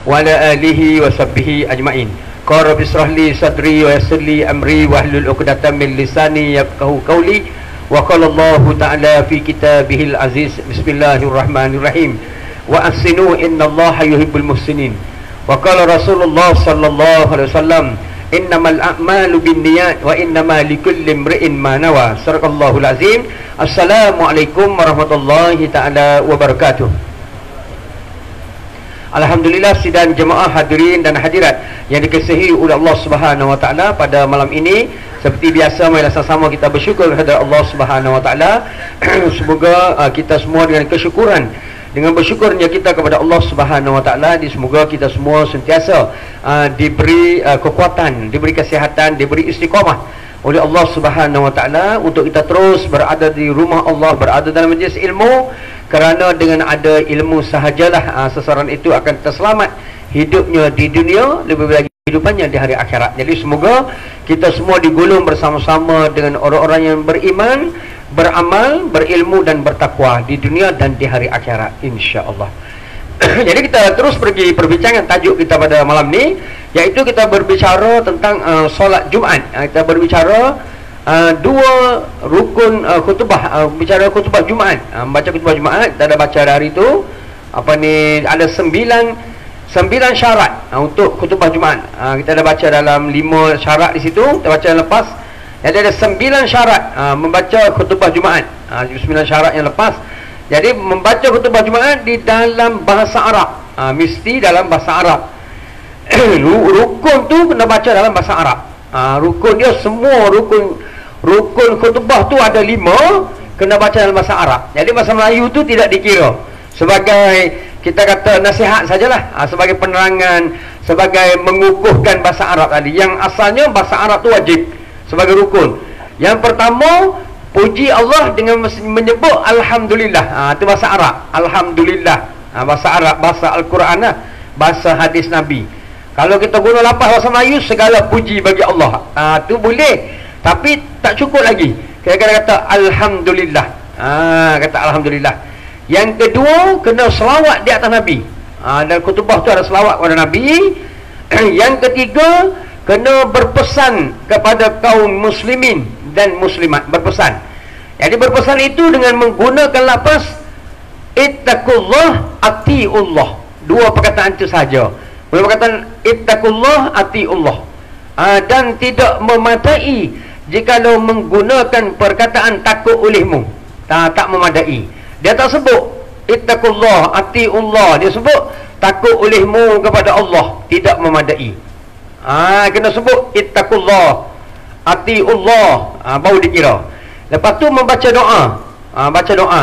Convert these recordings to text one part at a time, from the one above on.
wa ala alihi wa sahbihi ajma'in. Qala rabbi shrah li sadri wa yassir li amri wahlul 'uqdatam min lisani yafqahu qawli. Wa qala Allah ta'ala fi kitabihil aziz, bismillahirrahmanirrahim, wa ahsinu innallaha yuhibbul muhsinin. Wa qala Rasulullah sallallahu alaihi wasallam, innamal a'malu binniyat wa innamal likulli imri'in ma nawa. Sadaqallahul azim. Assalamualaikum warahmatullahi taala wabarakatuh. Alhamdulillah, sidang jemaah hadirin dan hadirat yang dikasihi oleh Allah Subhanahu wa taala, pada malam ini seperti biasa marilah sama-sama kita bersyukur kepada Allah Subhanahu wa taala. Semoga kita semua dengan kesyukuran, dengan bersyukurnya kita kepada Allah Subhanahu wa taala, semoga kita semua sentiasa diberi kekuatan, diberi kesihatan, diberi istiqamah oleh Allah Subhanahu wa taala untuk kita terus berada di rumah Allah, berada dalam majlis ilmu, kerana dengan ada ilmu sahajalah seseorang itu akan terselamat hidupnya di dunia, lebih lagi hidupannya di hari akhirat. Jadi semoga kita semua digolong bersama-sama dengan orang-orang yang beriman, beramal, berilmu dan bertakwa di dunia dan di hari akhirat, insya-Allah. Jadi kita terus pergi perbincangan tajuk kita pada malam ni, iaitu kita berbicara tentang solat Jumaat. Kita berbicara dua rukun khutbah, bicara khutbah Jumaat. Baca khutbah Jumaat, kita dah baca hari itu ada 9 syarat untuk khutbah Jumaat. Kita dah baca dalam 5 syarat di situ, kita baca lepas. Jadi ada 9 syarat membaca khutbah Jumaat. 9 syarat yang lepas. Jadi membaca khutbah Jumaat di dalam bahasa Arab, mesti dalam bahasa Arab. Rukun tu kena baca dalam bahasa Arab. Rukun dia semua rukun khutbah tu ada 5, kena baca dalam bahasa Arab. Jadi bahasa Melayu tu tidak dikira sebagai, kita kata, nasihat sajalah, sebagai penerangan, sebagai mengukuhkan bahasa Arab tadi. Yang asalnya bahasa Arab tu wajib sebagai rukun. Yang pertama, puji Allah dengan menyebut Alhamdulillah. Itu bahasa Arab, Alhamdulillah. Bahasa Arab, bahasa Al-Quran lah, bahasa hadis Nabi. Kalau kita guna lafaz bahasa Melayu, segala puji bagi Allah, itu boleh, tapi tak cukup lagi. Kita kata Alhamdulillah. Kata Alhamdulillah. Yang kedua, kena selawat di atas Nabi. Dan khutbah tu ada selawat kepada Nabi. Yang ketiga, kena berpesan kepada kaum muslimin dan muslimat, berpesan. Jadi berpesan itu dengan menggunakan lafaz ittaqullah atiullah. Dua perkataan itu saja. Boleh perkataan ittaqullah atiullah. Dan tidak memadai jikalau menggunakan perkataan takut olehmu. Tak memadai. Dia tak sebut ittaqullah atiullah, dia sebut takut olehmu kepada Allah, tidak memadai. Kena sebut ittaqullah atiullah, baru dikira. Lepas tu membaca doa. Baca doa.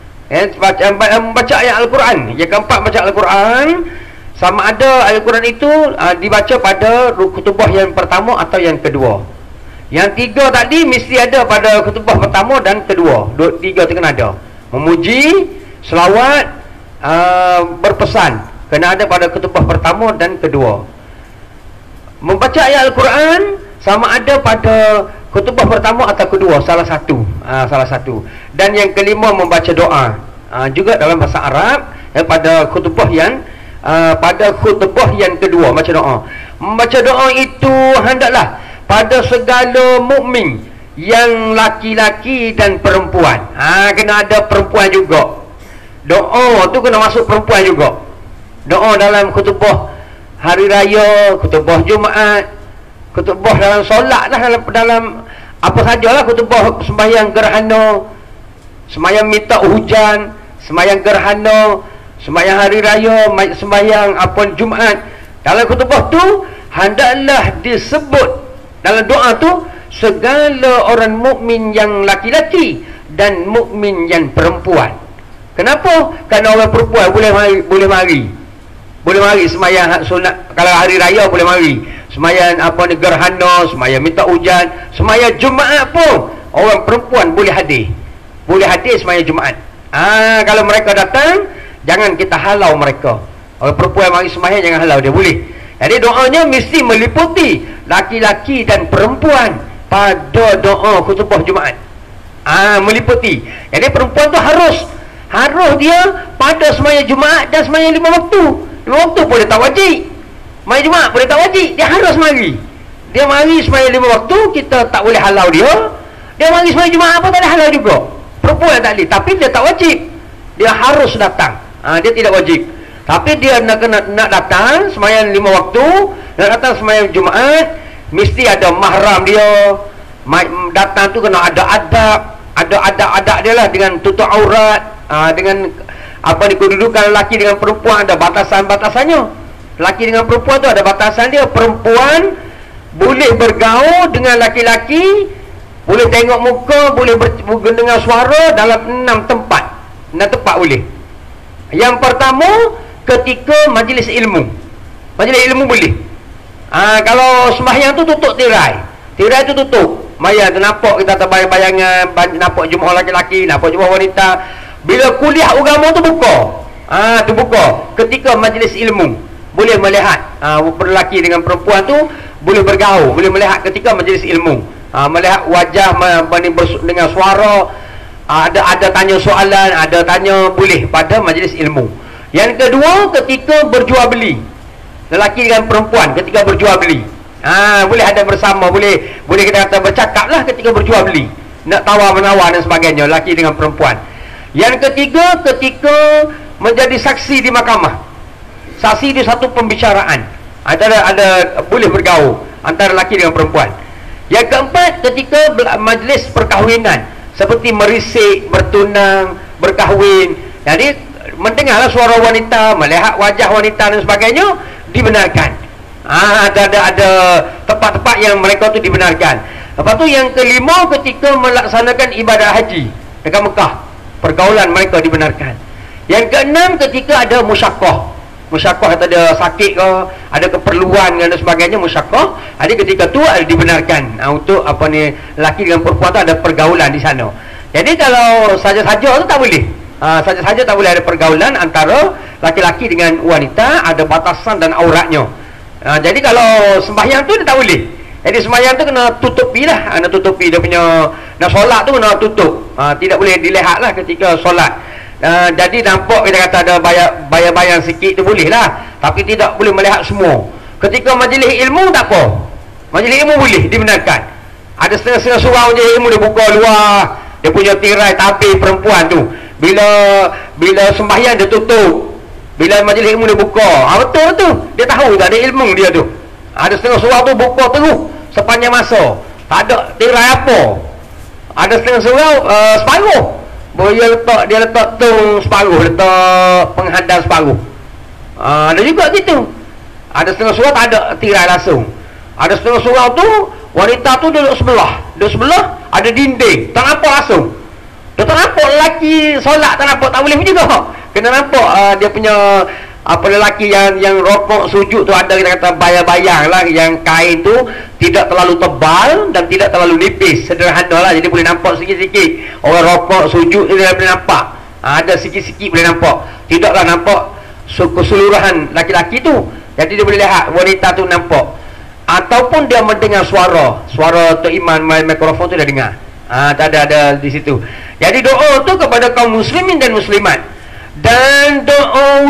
Baca ayat Al-Quran. Yang keempat, baca Al-Quran. Sama ada Al-Quran itu dibaca pada khutbah yang pertama atau yang kedua. Yang 3 tadi mesti ada pada khutbah pertama dan kedua. 3 tu kena ada. Memuji, selawat, berpesan, kena ada pada khutbah pertama dan kedua. Membaca ayat Al-Quran sama ada pada khutbah pertama atau kedua, salah satu. Dan yang kelima, membaca doa, juga dalam bahasa Arab, pada khutbah yang kedua, baca doa. Membaca doa itu hendaklah pada segala mukmin, yang laki-laki dan perempuan. Kena ada perempuan juga. Doa tu kena masuk perempuan juga. Doa dalam khutbah hari raya, khutbah Jumaat, khutbah dalam solat lah, dalam apa sajalah, khutbah sembahyang gerhana, sembahyang minta hujan, sembahyang gerhana, sembahyang hari raya, sembahyang Jumaat. Dalam khutbah tu hendaklah disebut dalam doa tu segala orang mukmin yang laki-laki dan mukmin yang perempuan. Kenapa? Kerana orang perempuan boleh mari sembahyang sunat. Kalau hari raya boleh mari sembahyang gerhana, sembahyang minta hujan, sembahyang Jumaat pun orang perempuan boleh hadir sembahyang Jumaat. Kalau mereka datang, jangan kita halau mereka. Orang perempuan mari sembahyang, jangan halau dia, boleh. Jadi doanya mesti meliputi laki-laki dan perempuan pada doa khutbah Jumaat. Meliputi. Jadi perempuan tu harus dia pada sembahyang Jumaat dan sembahyang 5 waktu. 5 waktu pun dia tak wajib. Mari Jumaat pun dia tak wajib, dia harus mari. Dia mari sembahyang 5 waktu, kita tak boleh halau dia. Dia mari sembahyang Jumaat apa tak boleh halau juga. Perempuan tak boleh, tapi dia tak wajib. Dia harus datang. Dia tidak wajib. Tapi dia nak datang sembahyang 5 waktu, nak datang sembahyang Jumaat, mesti ada mahram dia. Datang tu kena ada adab, ada adab-adab dia lah, dengan tutup aurat, dengan apa ni, kedudukan lelaki dengan perempuan ada batasan-batasannya. Lelaki dengan perempuan tu ada batasan dia. Perempuan boleh bergaul dengan laki-laki, boleh tengok muka, boleh dengar suara dalam 6 tempat. 6 tempat boleh. Yang pertama, ketika majlis ilmu. Majlis ilmu boleh. Kalau sembahyang tu tutup tirai. Tirai tu tutup. Maya tu nampak, kita terbayang-bayangan, nampak jemaah laki-laki, nampak jemaah wanita. Bila kuliah agama tu buka. Tu buka. Ketika majlis ilmu boleh melihat lelaki dengan perempuan tu boleh bergaul, boleh melihat ketika majlis ilmu. Melihat wajah, dengan suara, ada tanya soalan, ada tanya, boleh pada majlis ilmu. Yang kedua, ketika berjual beli. Lelaki dengan perempuan ketika berjual beli. Boleh ada bersama, boleh kita kata bercakap lah ketika berjual beli, nak tawar-menawar dan sebagainya, lelaki dengan perempuan. Yang ketiga, ketika menjadi saksi di mahkamah. Saksi di satu pembicaraan. Ada boleh bergaul antara lelaki dengan perempuan. Yang keempat, ketika majlis perkahwinan, seperti merisik, bertunang, berkahwin. Jadi mendengarlah suara wanita, melihat wajah wanita dan sebagainya, dibenarkan. Ada tempat-tempat yang mereka tu dibenarkan. Lepas tu yang kelima, ketika melaksanakan ibadat haji dekat Mekah, pergaulan mereka dibenarkan. Yang keenam, ketika ada musyaqqah. Musyaqqah kata ada sakit ke, ada keperluan dan sebagainya, musyaqqah. Jadi ketika tu dibenarkan untuk apa ni, lelaki dengan perempuan tu ada pergaulan di sana. Jadi kalau saja-saja tu tak boleh. Saja-saja tak boleh ada pergaulan antara laki-laki dengan wanita, ada batasan dan auratnya. Jadi kalau sembahyang tu dia tak boleh. Jadi sembahyang tu kena tutupi lah, kena tutupi dia punya. Nak solat tu kena tutup, tidak boleh dilihat lah ketika solat. Jadi nampak, kita kata ada bayang-bayang sikit tu boleh lah, tapi tidak boleh melihat semua. Ketika majlis ilmu tak apa, majlis ilmu boleh dibenarkan. Ada setengah-setengah surau majlis ilmu dia buka luar, dia punya tirai tabir perempuan tu. Bila sembahyang dia tutup, bila majlis ilmu dia buka. Betul tu, dia tahu tak ada ilmu dia tu. Ada setengah surau tu buka terus sepanjang masa, tak ada tirai apa. Ada setengah surau separuh, dia letak tung separuh, letak penghadang separuh. Ada juga gitu. Ada setengah surau tak ada tirai langsung. Ada setengah surau tu wanita tu duduk sebelah ada dinding, tak nampak langsung. Dia tak nampak lelaki solat, tak nampak, tak boleh juga. Kena nampak dia punya lelaki yang rokok sujud tu, ada kita kata bayang-bayang lah, yang kain tu tidak terlalu tebal dan tidak terlalu nipis, sederhana lah, jadi boleh nampak sikit-sikit. Orang rokok sujud tu dia boleh nampak, ada sikit-sikit boleh nampak, tidaklah nampak keseluruhan laki-laki tu. Jadi dia boleh lihat wanita tu nampak. Ataupun dia mendengar suara Tok Iman main mikrofon tu dia dengar. Tak ada di situ. Jadi doa tu kepada kaum muslimin dan muslimat, dan doa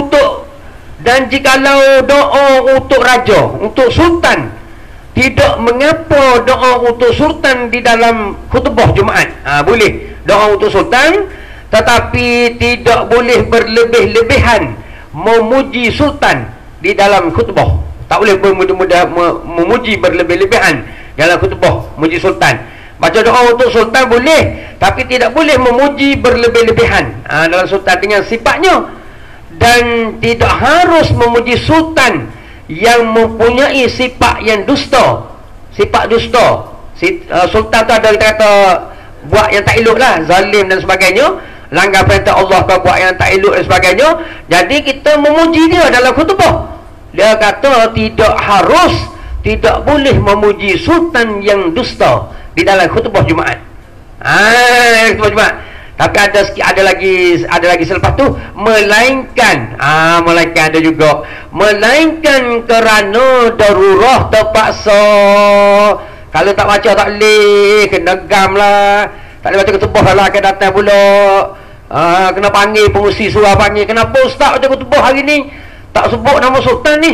jikalau doa untuk raja, untuk sultan, tidak mengapa doa untuk sultan di dalam khutbah Jumaat. Boleh doa untuk sultan, tetapi tidak boleh berlebih-lebihan memuji sultan di dalam khutbah. Tak boleh memuji berlebih-lebihan dalam khutbah, memuji sultan. Baca doa untuk sultan boleh, tapi tidak boleh memuji berlebih-lebihan dalam sultan dengan sifatnya. Dan tidak harus memuji sultan yang mempunyai sifat yang dusta, sifat dusta. Sultan tu ada kita kata buat yang tak elok lah, zalim dan sebagainya, langgar perintah Allah, ke buat yang tak elok dan sebagainya. Jadi kita memuji dia dalam khutbah. Dia kata tidak boleh memuji sultan yang dusta di dalam khutbah Jumaat. Khutbah Jumaat. Tapi ada lagi selepas tu, melainkan ada juga, melainkan kerana darurah terpaksa. Kalau tak baca tak boleh, kena gam lah. Tak boleh baca khutbah lah, akan datang pula kena panggil pengusi surau, panggil, kenapa ustaz baca khutbah hari ni? tak sebut nama sultan ni.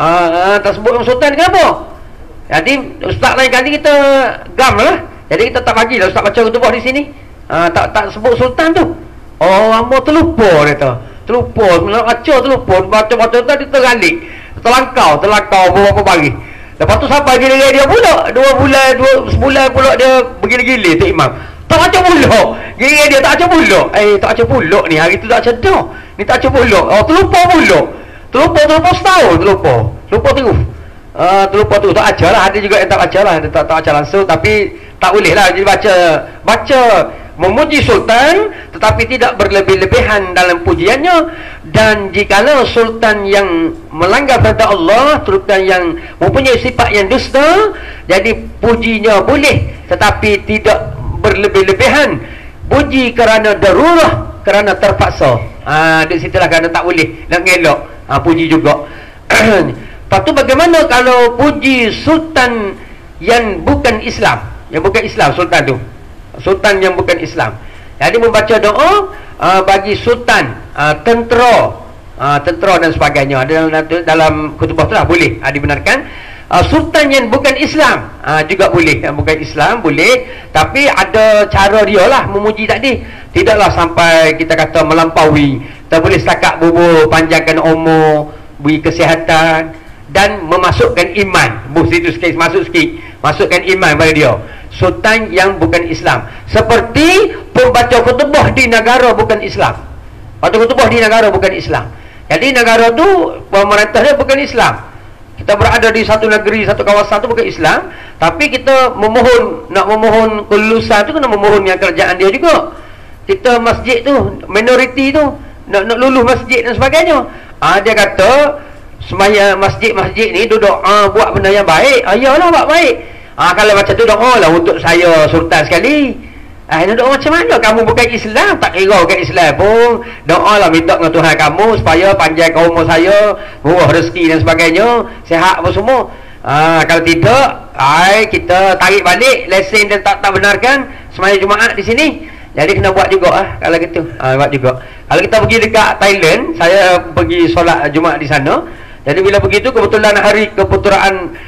Tak sebut nama sultan, kenapa? Jadi ustaz lain kali kita gam lah. Jadi kita tak bagilah ustaz baca khutbah di sini. Tak sebut sultan tu. Orang mau terlupa dia tu. Terlupa, nak baca terlupa, baca tadi tergalik. Terlangkau beberapa hari. Lepas tu sampai gila-gila dia pula 2 bulan, sebulan pula dia bergila-gila tu imam. Tak baca pula. Gila dia tak baca pula. Tak baca pula ni. Hari tu tak baca dah. Ni tak baca pula. Terlupa pula. Terlupa setahun terlupa. Terlupa terus. Terlupa tu tak baca lah. Ada juga yang tak baca lah. Tak baca langsung. Tapi tak boleh lah. Jadi baca memuji sultan tetapi tidak berlebih-lebihan dalam pujiannya. Dan jikalau sultan yang melanggar perintah Allah, sultan yang mempunyai sifat yang dusta, jadi pujinya boleh tetapi tidak berlebih-lebihan. Puji kerana darurah, kerana terpaksa. Di situlah kerana tak boleh nak ngelak. Puji juga. Lepas tu bagaimana kalau puji sultan yang bukan Islam? Yang bukan Islam sultan tu. Sultan yang bukan Islam. Jadi membaca doa bagi sultan, tentera dan sebagainya. Dalam khutbah tu lah boleh dibenarkan. Sultan yang bukan Islam juga boleh. Yang bukan Islam boleh, tapi ada cara dia lah memuji tadi. Tidaklah sampai kita kata melampaui. Kita boleh setakat bubur, panjangkan umur, beri kesihatan dan memasukkan iman. Situ sikit, masukkan iman pada dia. Sultan yang bukan Islam, seperti pembaca khutbah di negara bukan Islam. Baca khutbah di negara bukan Islam. Jadi negara tu pemerintah dia bukan Islam. Kita berada di satu negeri, satu kawasan tu bukan Islam, tapi kita nak memohon kelulusan tu kena memohon yang kerajaan dia juga. Kita masjid tu, minoriti tu nak luluh masjid dan sebagainya. Dia kata semaya masjid-masjid ni duduk buat benda yang baik. Ayalah buat baik. Kalau macam tu doa lah untuk saya sultan sekali. Nak doa macam mana? Kamu bukan Islam, tak kira bukan Islam pun. Doa lah minta dengan Tuhan kamu supaya panjang umur saya, murah rezeki dan sebagainya, sihat apa semua. Kalau tidak, kita tarik balik lesen dan tak benarkan semaya Jumaat di sini. Jadi kena buat juga kalau gitu. Buat juga. Kalau kita pergi dekat Thailand, saya pergi solat Jumaat di sana. Jadi bila begitu kebetulan hari keputeraan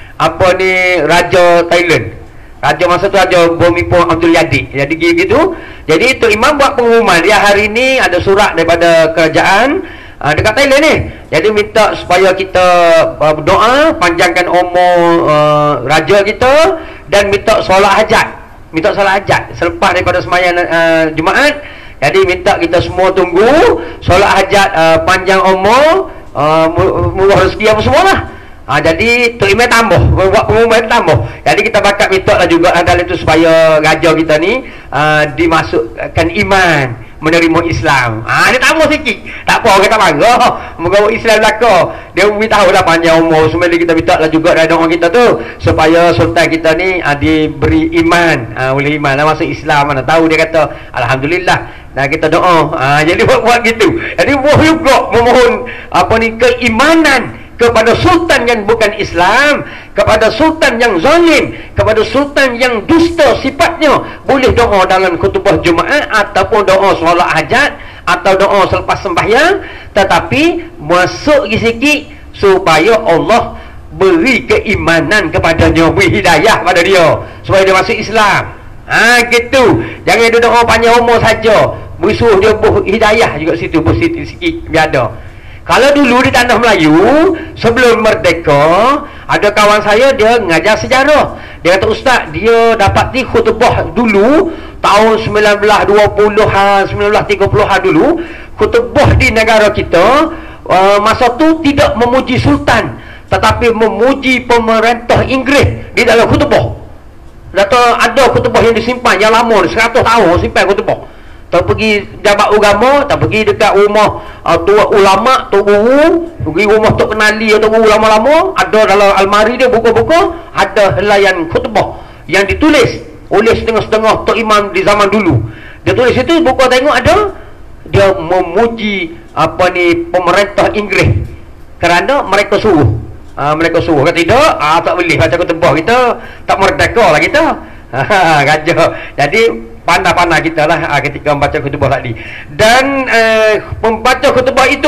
Raja Thailand. Raja masa tu Raja Bhumipol Abdul Yadik. Jadi gitu. Jadi Tok Imam buat pengumuman dia hari ni ada surat daripada kerajaan dekat Thailand ni. Jadi minta supaya kita berdoa panjangkan umur raja kita dan minta solat hajat. Minta solat hajat selepas daripada sembahyang Jumaat. Jadi minta kita semua tunggu solat hajat, panjang umur, murah rezeki apa semualah. Jadi Tok Imam tambah, buat pengumuman tambah. Jadi kita bakat minta lah juga dalam itu supaya raja kita ni dimasukkan iman, menerima Islam. Dia tambah sikit. Tak apa, kita marah. Moga Islam belaka. Dia beritahu lah panjang umur. Semua kita minta lah juga dalam doa kita tu supaya sultan kita ni diberi iman, oleh iman lah masuk Islam. Mana tahu dia kata alhamdulillah. Dan kita doa. Jadi buat gitu. Jadi boleh juga memohon keimanan kepada sultan yang bukan Islam, kepada sultan yang zalim, kepada sultan yang dusta sifatnya. Boleh doa dalam khutbah Jumaat ataupun doa solat hajat atau doa selepas sembahyang, tetapi masuk sikit supaya Allah beri keimanan kepadanya, beri hidayah pada dia supaya dia masuk Islam. Gitu. Jangan dia doa panjang umur saja, suruh dia hidayah juga situ, sikit biar ada. Kalau dulu di tanah Melayu sebelum merdeka, ada kawan saya dia ngajar sejarah. Dia kata ustaz, dia dapati khutbah dulu tahun 1920-an, 1930-an dulu, khutbah di negara kita masa tu tidak memuji sultan tetapi memuji pemerintah Inggeris di dalam khutbah. Ada khutbah yang disimpan yang lama 100 tahun simpan khutbah. Tak pergi jabat agama, tak pergi dekat rumah tua ulama, tok guru, pergi rumah tok kenali atau guru lama-lama, ada dalam almari dia buku-buku, ada helaian khutbah yang ditulis oleh setengah-setengah tok imam di zaman dulu. Dia tulis itu, buku tengok ada, dia memuji pemerintah Inggeris kerana mereka suruh. Mereka suruh. Kalau tidak, tak boleh baca khutbah kita, tak merdeka lah kita. Gajah. Jadi pandai-pandai kita lah ketika membaca khutbah tadi. Dan pembaca khutbah itu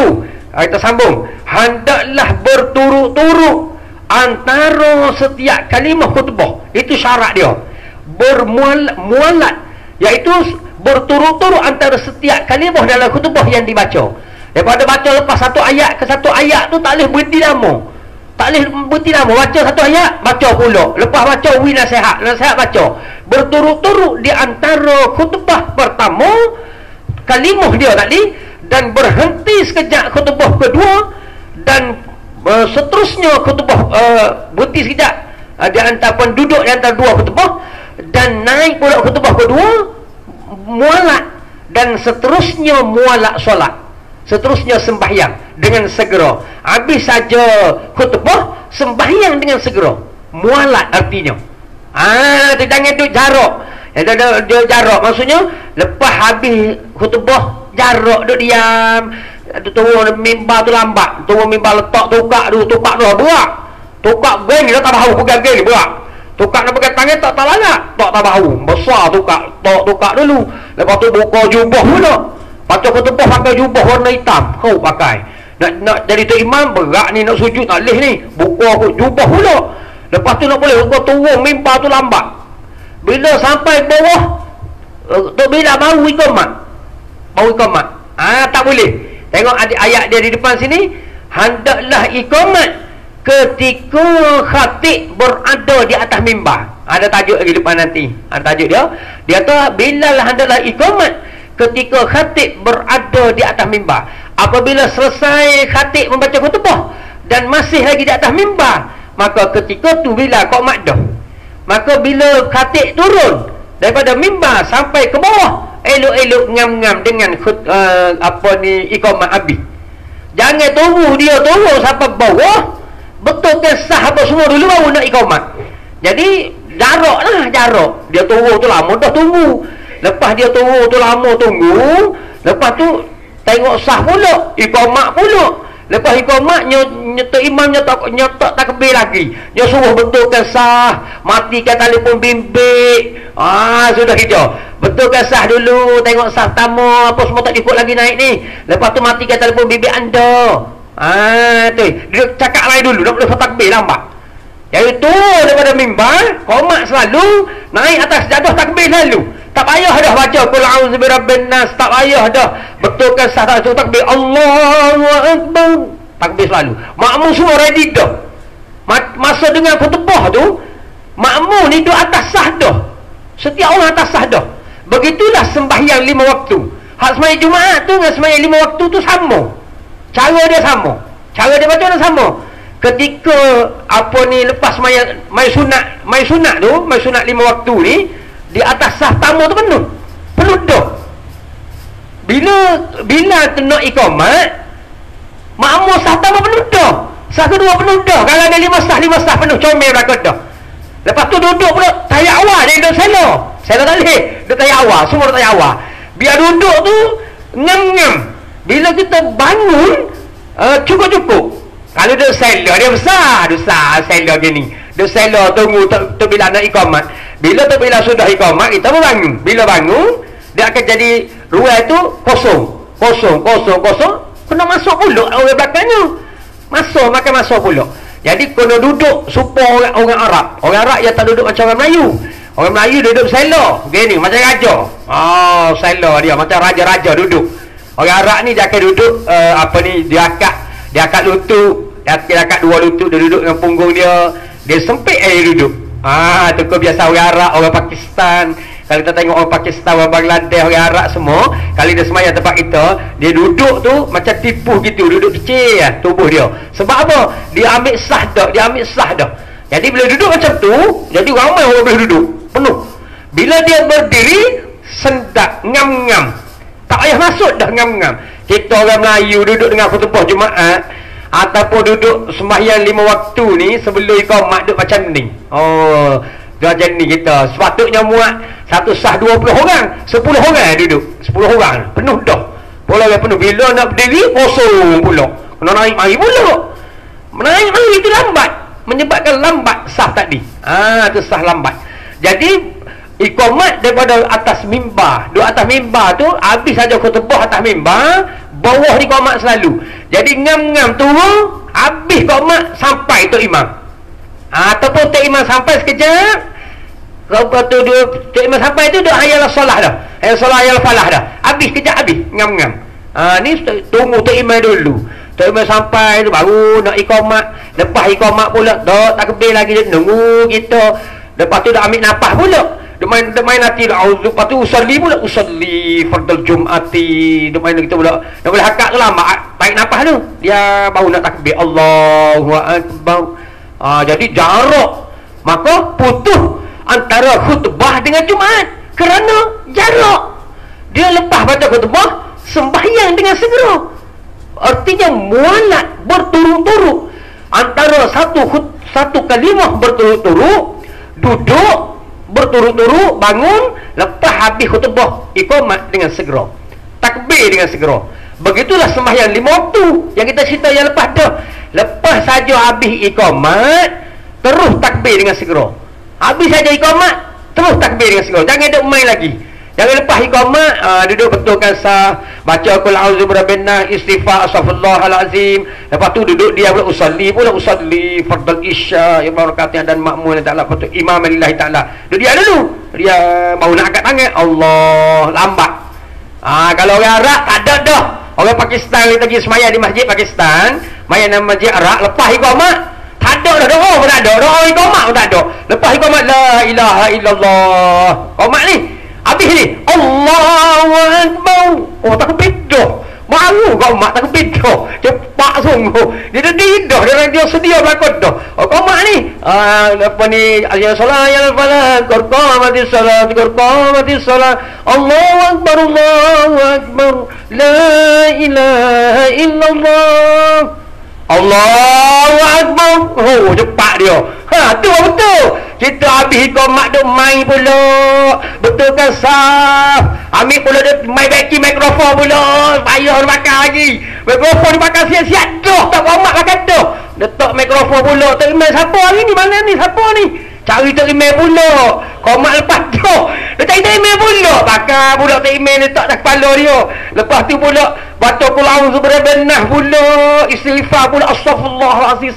Kita sambung. Hendaklah berturut-turut antara setiap kalimah khutbah. Itu syarat dia. Bermualat, iaitu berturut-turut antara setiap kalimah dalam khutbah yang dibaca. Daripada baca lepas satu ayat ke satu ayat tu tak boleh berhenti lama. Tak boleh berhenti lama. Baca satu ayat, baca pula. Lepas baca, nasihat baca. Berturut-turut di antara khutbah pertama, kalimah dia tadi, dan berhenti sekejap khutbah kedua, dan seterusnya khutbah berhenti sekejap di antara penduduk di antara dua khutbah, dan naik pula khutbah kedua, mualat, dan seterusnya mualat solat, seterusnya sembahyang dengan segera. Habis saja khutbah, sembahyang dengan segera. Mualat artinya. Jangan duduk jarak. Dia jarak maksudnya lepas habis khutbah jarak, duduk diam. Turun mimbar tu lambat. Turun mimbar letak tukak tu berat. Tukak geng ni tak tahu pegang geng ni berat. Tukak nak pegang tangan tak lalat. Tak tahu. Besar tukak dulu. Lepas tu buka jubah pula. Baca khutbah pakai jubah warna hitam. Kau pakai. Nak jadi tu imam berat ni, nak sujud tak boleh ni. Buka jubah pula. Lepas tu nak boleh buka turun mimbar tu lambat. Bila sampai bawah tu bila baru ikamat. Tak boleh. Tengok ayat dia di depan sini. Hendaklah ikamat ketika khatib berada di atas mimbar. Ada tajuk lagi depan nanti. Ada tajuk dia. Dia kata bilalah hendaklah ikamat ketika khatib berada di atas mimbar. Apabila selesai khatib membaca khutbah dan masih lagi di atas mimbar, maka ketika tu bila qamat dah. Maka bila khatib turun daripada mimbar sampai ke bawah, elok-elok ngam-ngam dengan iqamah habis. Jangan tunggu dia turun sampai bawah, betulkan sah apa semua dulu baru nak iqamah. Jadi jarak. Dia turun tu lama dah tunggu. Lepas dia turun tu lama tunggu, lepas tu tengok sah pula, iqamah pula. Lepas iqamah nyetok imamnya tak takbir lagi. Dia suruh betulkan sah, matikan telefon bimbit. Sudah hijau. Betulkan sah dulu, tengok sah pertama apa semua tak ikut lagi naik ni. Lepas tu matikan telefon bimbit anda. Tu. Dia cakap lain dulu, nak boleh takbir lambat. Jadi turun daripada mimbar, qomat selalu, naik atas jadah takbir lalu. Tak payah dah baca qul a'udzu birabbin nas, tak payah dah betulkan sah takbir Allahu akbar, takbir selalu. Makmum semua ready dah. Masa dengan khutbah tu, makmum ni duduk atas sah dah. Setiap orang atas sah dah. Begitulah sembahyang 5 waktu. Hak sembahyang Jumaat tu dengan sembahyang 5 waktu tu sama. Cara dia sama. Cara dia baca dia sama. Ketika lepas mai sunat tu, mai sunat 5 waktu ni, di atas sah tamu tu penuh dah. Bila nak iqamat, makmum sah tamu penuh dah. Sah kedua penuh dah. Kalau ada 5 sah penuh, comel belakang dah. Lepas tu duduk pula tayak awal, dia duduk selo tak boleh, duduk tayak awal, semua duduk tayak awal. Biar duduk tu ngam-ngam. Bila kita bangun, cukup-cukup. Kalau duduk selo, dia besar selo gini. Duduk selo tunggu tu bila nak iqamat. Bila sudah iqamat, kita bangun. Bila bangun, dia akan jadi ruang tu kosong. Kena masuk pula orang belakangnya. Makan masuk pula. Jadi kena duduk supaya orang Arab. Orang Arab yang tak duduk macam orang Melayu. Orang Melayu duduk selo gini macam raja. Selo dia macam raja-raja duduk. Orang Arab ni dia akan duduk dia akak lutut, dia akak dua lutut, dia duduk dengan punggung dia sempit dia duduk. Tu kebiasaan orang Arab, orang Pakistan. Kalau kita tengok orang Pakistan, orang Bangladesh, orang Arab semua, kalau dia semayang tempat kita, dia duduk tu macam tipuh gitu, duduk kecil tubuh dia. Sebab apa? Dia ambil sah dah. Jadi bila duduk macam tu, jadi ramai orang boleh duduk penuh. Bila dia berdiri, sendak, ngam-ngam. Tak payah masuk dah ngam-ngam. Kita orang Melayu duduk dengan khutbah Jumaat ataupun duduk sembahyang 5 waktu ni sebelum iqamat duduk macam ni. Macam ni kita. Sepatutnya muat satu sah 20 orang, 10 orang duduk. 10 orang penuh dah. Pula penuh. Bila nak berdiri kosong pula. Kena naik mari pula. Naik mari itu lambat. Menyebabkan lambat sah tadi. Tu sah lambat. Jadi iqamat daripada atas mimbar. Duduk atas mimbar tu, habis saja khutbah atas mimbar, bawah di qomat selalu. Jadi ngam-ngam turun, habis qomat sampai Tok Imam. Ataupun Tok Imam sampai sekejap, lepas tu Tok Imam sampai tu dah hayal solah dah. Hayal solah, hayal falah dah. Habis kejap habis, ngam-ngam. Ni tunggu Tok Imam dulu. Tok Imam sampai tu baru nak iqamat. Lepas iqamat pula takbir lagi, dia nunggu kita. Lepas tu dah ambil nafas pula. Dia main hati dah. Lepas tu usalli pula, usalli fardal jum'ati. Dia main kita pula. Dia boleh hakak tu lama, tarik nafas tu. Dia baru nak takbir, Allahu Akbar. Jadi jarak, maka putus antara khutbah dengan Jumaat kerana jarak. Dia lepas baca khutbah, sembahyang dengan segera. Artinya mualat berturut-turut antara satu kalimah berturut-turut, duduk berturut-turut, bangun, lepas habis khutbah, iqamat dengan segera, takbir dengan segera. Begitulah sembahyang 5 waktu yang kita cerita yang lepas dah. Lepas saja habis iqamat, terus takbir dengan segera. Habis saja iqamat, terus takbir dengan segera. Jangan duduk main lagi. Jangan lepas iqamat, duduk betulkan sah, baca qul a'udzu birabbin nas, istighfar, astaghfirullahalazim. Lepas tu duduk dia pula usalli fardal isya yang barakatnya dan makmum taala, lepas tu imam lillahi taala. Duduk dia dulu. Dia baru nak angkat tangan, Allah, lambat. Kalau orang Arab tak ada dah. Orang Pakistan lagi semaya di masjid Pakistan, maya dalam masjid Arab, lepas iqamat tak ada dah doa pun tak ada. Doa iqamat pun tak ada. Lepas iqamat la ilaha illallah. Iqamat ni habis ni Allahu Akbar. Oh tak kebedah. Baru iqamat tak kebedah. Cepat sungguh. Dia dah didah, dia sedia berlaku dah. Iqamat ni apa ni, ya solat ya falah, qamati salat, Allahu Akbar, Allahu Akbar, la ilaha illallah, Allahu Akbar. Oh cepat dia. Tu betul. Kita habis iqamat duk main pula, betulkan saf, ambil pula dia main backing mikrofon pula, payah bakar lagi. Mikrofon dibakar siap-siap dah, tak iqamat bakar dah. Letak mikrofon pula. Tok Imam siapa hari ni? Mana ni? Siapa ni? Cari Tok Imam pula. Qomat lepas tu dia cari Tok Imam pula. Bakar pula Tok Imam letak dah kepala dia. Lepas tu pula baca qul a'udzu birabbin nas pula, istighfar pula, astaghfirullahalazim,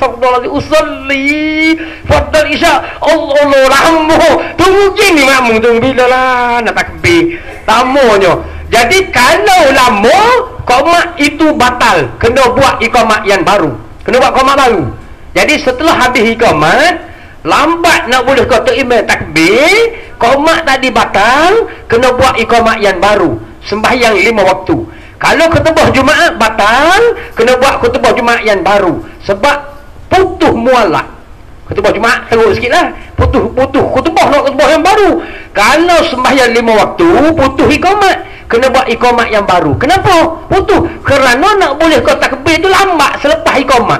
usalli fardal isya, Allah rahmuh. Tunggu gini makmum, tunggu bila lah nak takbir tamunya. Jadi kalau lama qomat itu batal, kena buat iqamat yang baru, kena buat qomat baru. Jadi setelah habis iqamat, lambat nak boleh kata imam takbir, qomat tadi batal, kena buat iqamat yang baru, sembahyang 5 waktu. Kalau khutbah Jumaat batal, kena buat khutbah Jumaat yang baru, sebab putus mualat. Khutbah Jumaat teruk sikit lah, putus khutbah nak khutbah yang baru. Kalau sembahyang 5 waktu, putus iqamat, kena buat iqamat yang baru. Kenapa putus? Kerana nak boleh kau takbir tu lambat selepas iqamat.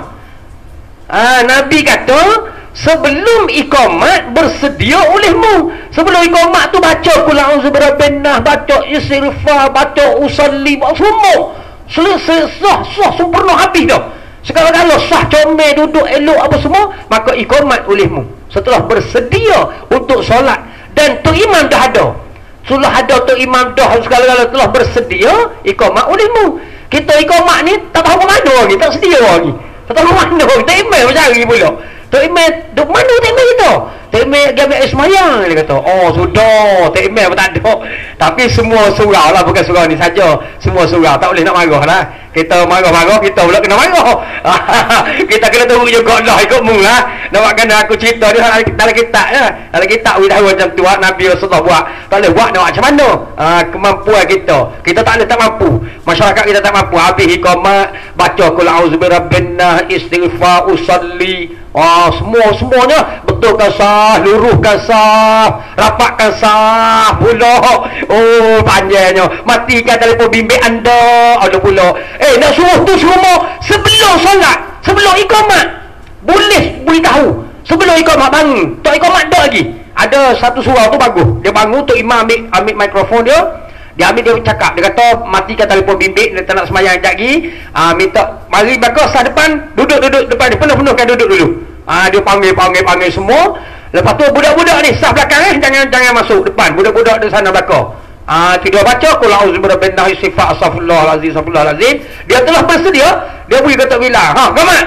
Nabi kata sebelum iqamat bersedia olehmu. Sebelum iqamat tu baca qul a'udzu birabbin nas, baca istighfar, baca usalli, semua selesai sah sempurna habis dah. Sekarang kalau sah comel, duduk elok apa semua, maka iqamat olehmu setelah bersedia untuk solat. Dan tu imam dah ada, sudah ada tu imam dah, segala-gala telah bersedia, iqamat olehmu. Kita iqamat ni tak tahu ke mana lagi, tak sedia lagi, tak tahu ke mana, kita imam mencari pula. Tok Imam duk mana Tok Imam kita? Tok Imam gambar sembahyang, dia kata. Oh sudah, Tok Imam tak ada. Tapi semua surau lah, bukan surau ni saja, semua surau. Tak boleh nak marah lah. Kita marah-marah, kita pula kena marah. Kita kena tunggu juga lah, ikut mu lah. Nampak kena aku cerita dia dalam kitab ya. Dalam kitab tahu macam tu Nabi Rasulullah buat. Tak boleh buat nak macam mana? Kemampuan kita tak boleh tak mampu. Masyarakat kita tak mampu. Habis iqamat, baca qul a'udzu birabbin nas, istighfar, usalli. Semuanya betulkan sah, luruskan sah, rapatkan sah pula. Oh panjangnya, matikan telefon bimbit anda. Ada pula nak suruh tu semua sebelum solat, sebelum iqamat. Boleh beritahu sebelum iqamat bangun. Tak iqamat dah lagi. Ada satu surau tu bagus. Dia bangun, tu imam ambil mikrofon dia. Dia ambil, dia cakap, dia kata matikan telefon bimbit, dia tak nak semayang sekejap lagi, minta mari bakar sah depan, duduk depan dia, penuh-penuhkan duduk dulu. Dia panggil semua. Lepas tu budak-budak ni sah belakang jangan masuk depan, budak-budak di sana bakar. Tidak baca qul a'udzu birabbin nas, sifat astaghfirullahalazim, dia telah bersedia, dia boleh kata bila gamat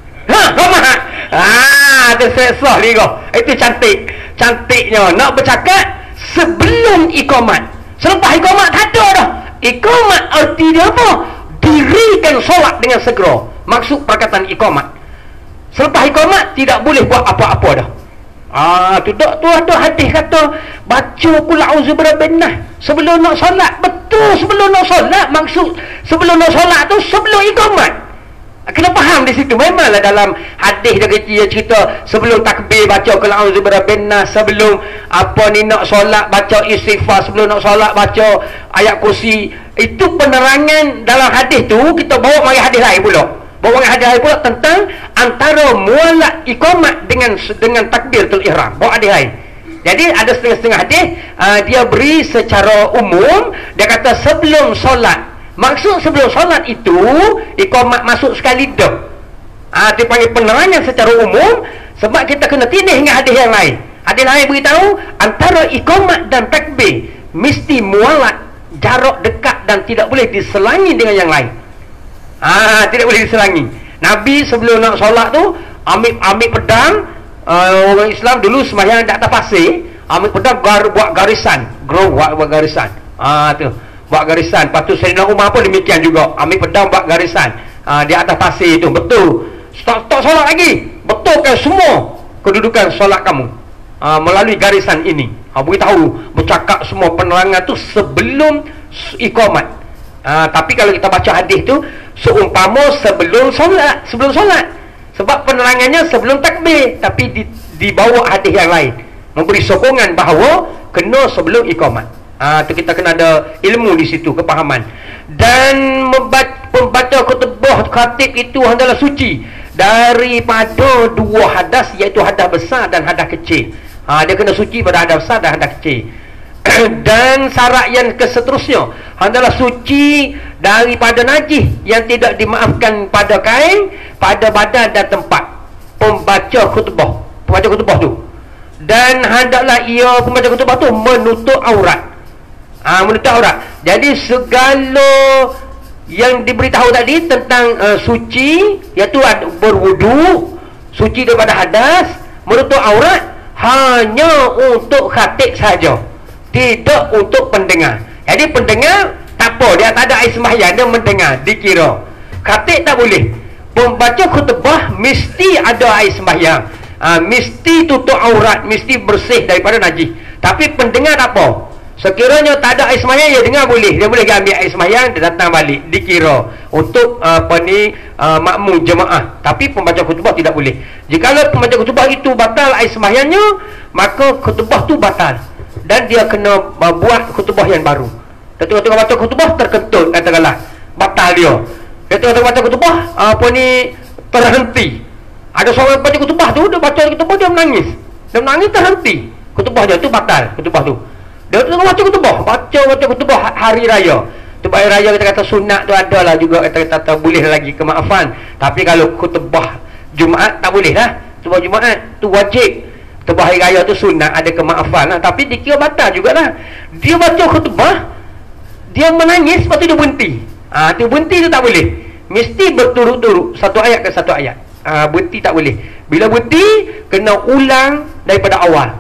terselesah liga. Itu cantiknya nak bercakap sebelum iqamat. Selepas iqamat tak ada dah. Iqamat arti dia apa? Dirikan solat dengan segera. Maksud perkataan iqamat. Selepas iqamat tidak boleh buat apa-apa dah. Tu ada hadis kata baca qul a'udzu birabbin nas sebelum nak solat. Betul, sebelum nak solat. Maksud sebelum nak solat tu sebelum iqamat. Kena faham di situ. Memanglah dalam hadis dia cerita sebelum takbir baca qul a'udzu birabbin nas, sebelum nak solat baca istighfar, sebelum nak solat baca ayat kursi. Itu penerangan dalam hadis tu. Kita bawa mari hadis lain pula. Tentang antara mualat iqamat dengan takbiratul ihram. Bawa hadis lain. Jadi ada setengah-setengah hadis dia beri secara umum. Dia kata sebelum solat. Maksud sebelum solat itu iqamat masuk sekali dah. Dia panggil penerangan secara umum. Sebab kita kena tindih dengan hadis yang lain. Hadis lain beritahu antara iqamat dan takbir mesti mualat, jarak dekat dan tidak boleh diselangi dengan yang lain. Tidak boleh diselangi. Nabi sebelum nak solat tu ambil pedang. Orang Islam dulu sembahyang di atas pasir, ambil pedang buat garisan. Buat garisan. Buat garisan. Lepas tu Sayyidina Umar pun demikian juga, ambil pedang buat garisan di atas pasir tu. Betul. Tak solat lagi. Betulkan semua kedudukan solat kamu melalui garisan ini. Beritahu, bercakap semua penerangan tu sebelum iqamat. Tapi kalau kita baca hadis tu seumpama sebelum solat. Sebab penerangannya sebelum takbir, tapi di bawah hadis yang lain memberi sokongan bahawa kena sebelum iqamat. Tu kita kena ada ilmu di situ, kepahaman. Dan membaca khutbah khatib itu adalah suci daripada dua hadas, iaitu hadas besar dan hadas kecil. Dia kena suci pada hadas besar dan hadas kecil. Dan syarat yang keseterusnya adalah suci daripada najis yang tidak dimaafkan pada kain, pada badan dan tempat pembaca khutbah tu. Dan hendaklah ia pembaca khutbah tu menutup aurat. Menutup aurat. Jadi segala yang diberitahu tadi tentang suci, iaitu berwudu, suci daripada hadas, menutup aurat, hanya untuk khatib saja, tidak untuk pendengar. Jadi pendengar tak apa, dia tak ada air sembahyang, dia mendengar, dikira. Khatib tak boleh. Pembaca khutbah mesti ada air sembahyang, mesti tutup aurat, mesti bersih daripada najis. Tapi pendengar tak apa. Sekiranya tak ada air sembahyang, dia dengar boleh. Dia boleh ambil air sembahyang, dia datang balik, dikira untuk makmum jemaah. Tapi pembaca khutbah tidak boleh. Jikalau pembaca khutbah itu batal air sembahyangnya, maka khutbah tu batal dan dia kena buat khutbah yang baru. Tengok-tengok baca khutbah terkentut, katakanlah batal dia. Tengok-tengok baca khutbah terhenti. Ada seorang baca khutbah tu, dia baca khutbah, dia menangis terhenti. Khutbah dia tu batal, khutbah tu. Dia tengok baca khutbah hari raya. Tu hari raya kita kata sunat tu adalah juga, kata boleh lagi kemaafan. Tapi kalau khutbah Jumaat tak boleh lah. Khutbah Jumaat tu wajib. Khutbah hari raya tu sunat, ada kemaafan lah. Tapi dikira batal jugalah. Dia baca khutbah, dia menangis, lepas tu dia berhenti. Tu berhenti tu tak boleh. Mesti berturut-turut, satu ayat ke satu ayat. Berhenti tak boleh. Bila berhenti, kena ulang daripada awal.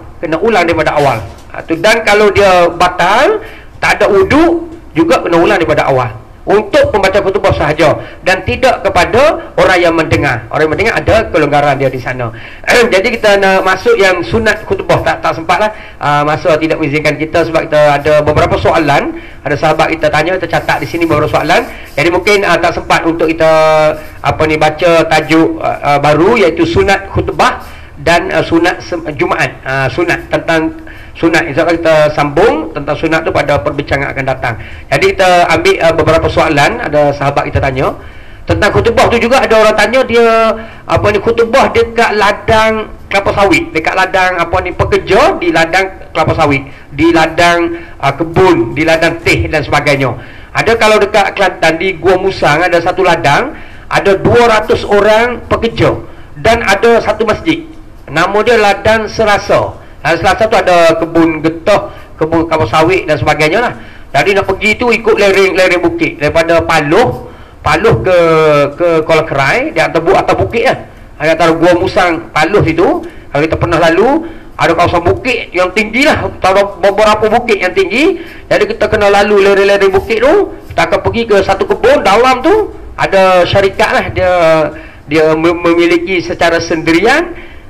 Dan kalau dia batal, tak ada wudu, juga kena ulang daripada awal. Untuk pembaca khutbah sahaja, dan tidak kepada orang yang mendengar. Orang yang mendengar ada kelonggaran dia di sana. Jadi kita nak masuk yang sunat khutbah, tak sempat lah. Masa tidak mengizinkan kita sebab kita ada beberapa soalan. Ada sahabat kita tanya, kita catat di sini beberapa soalan. Jadi mungkin tak sempat untuk kita baca tajuk baru, iaitu sunat khutbah dan sunat Jumaat. Sunat tentang sunat, insyaAllah kita sambung tentang sunat tu pada perbincangan akan datang. Jadi kita ambil beberapa soalan. Ada sahabat kita tanya tentang khutbah tu juga. Ada orang tanya dia khutbah dekat ladang kelapa sawit, dekat ladang pekerja di ladang kelapa sawit, di ladang kebun, di ladang teh dan sebagainya. Ada kalau dekat Kelantan di Gua Musang ada satu ladang, ada 200 orang pekerja dan ada satu masjid. Nama dia ladang Serasa. Selasa tu ada kebun getah, kebun kelapa sawit dan sebagainya lah. Jadi nak pergi tu ikut lereng bukit daripada Paluh ke Kuala Kerai, di atas bukit lah. Ada antara Gua Musang Paluh itu, kalau kita pernah lalu, ada kawasan bukit yang tinggi lah, beberapa bukit yang tinggi. Jadi kita kena lalu lereng-lereng bukit tu, kita akan pergi ke satu kebun. Dalam tu ada syarikat lah, dia memiliki secara sendirian,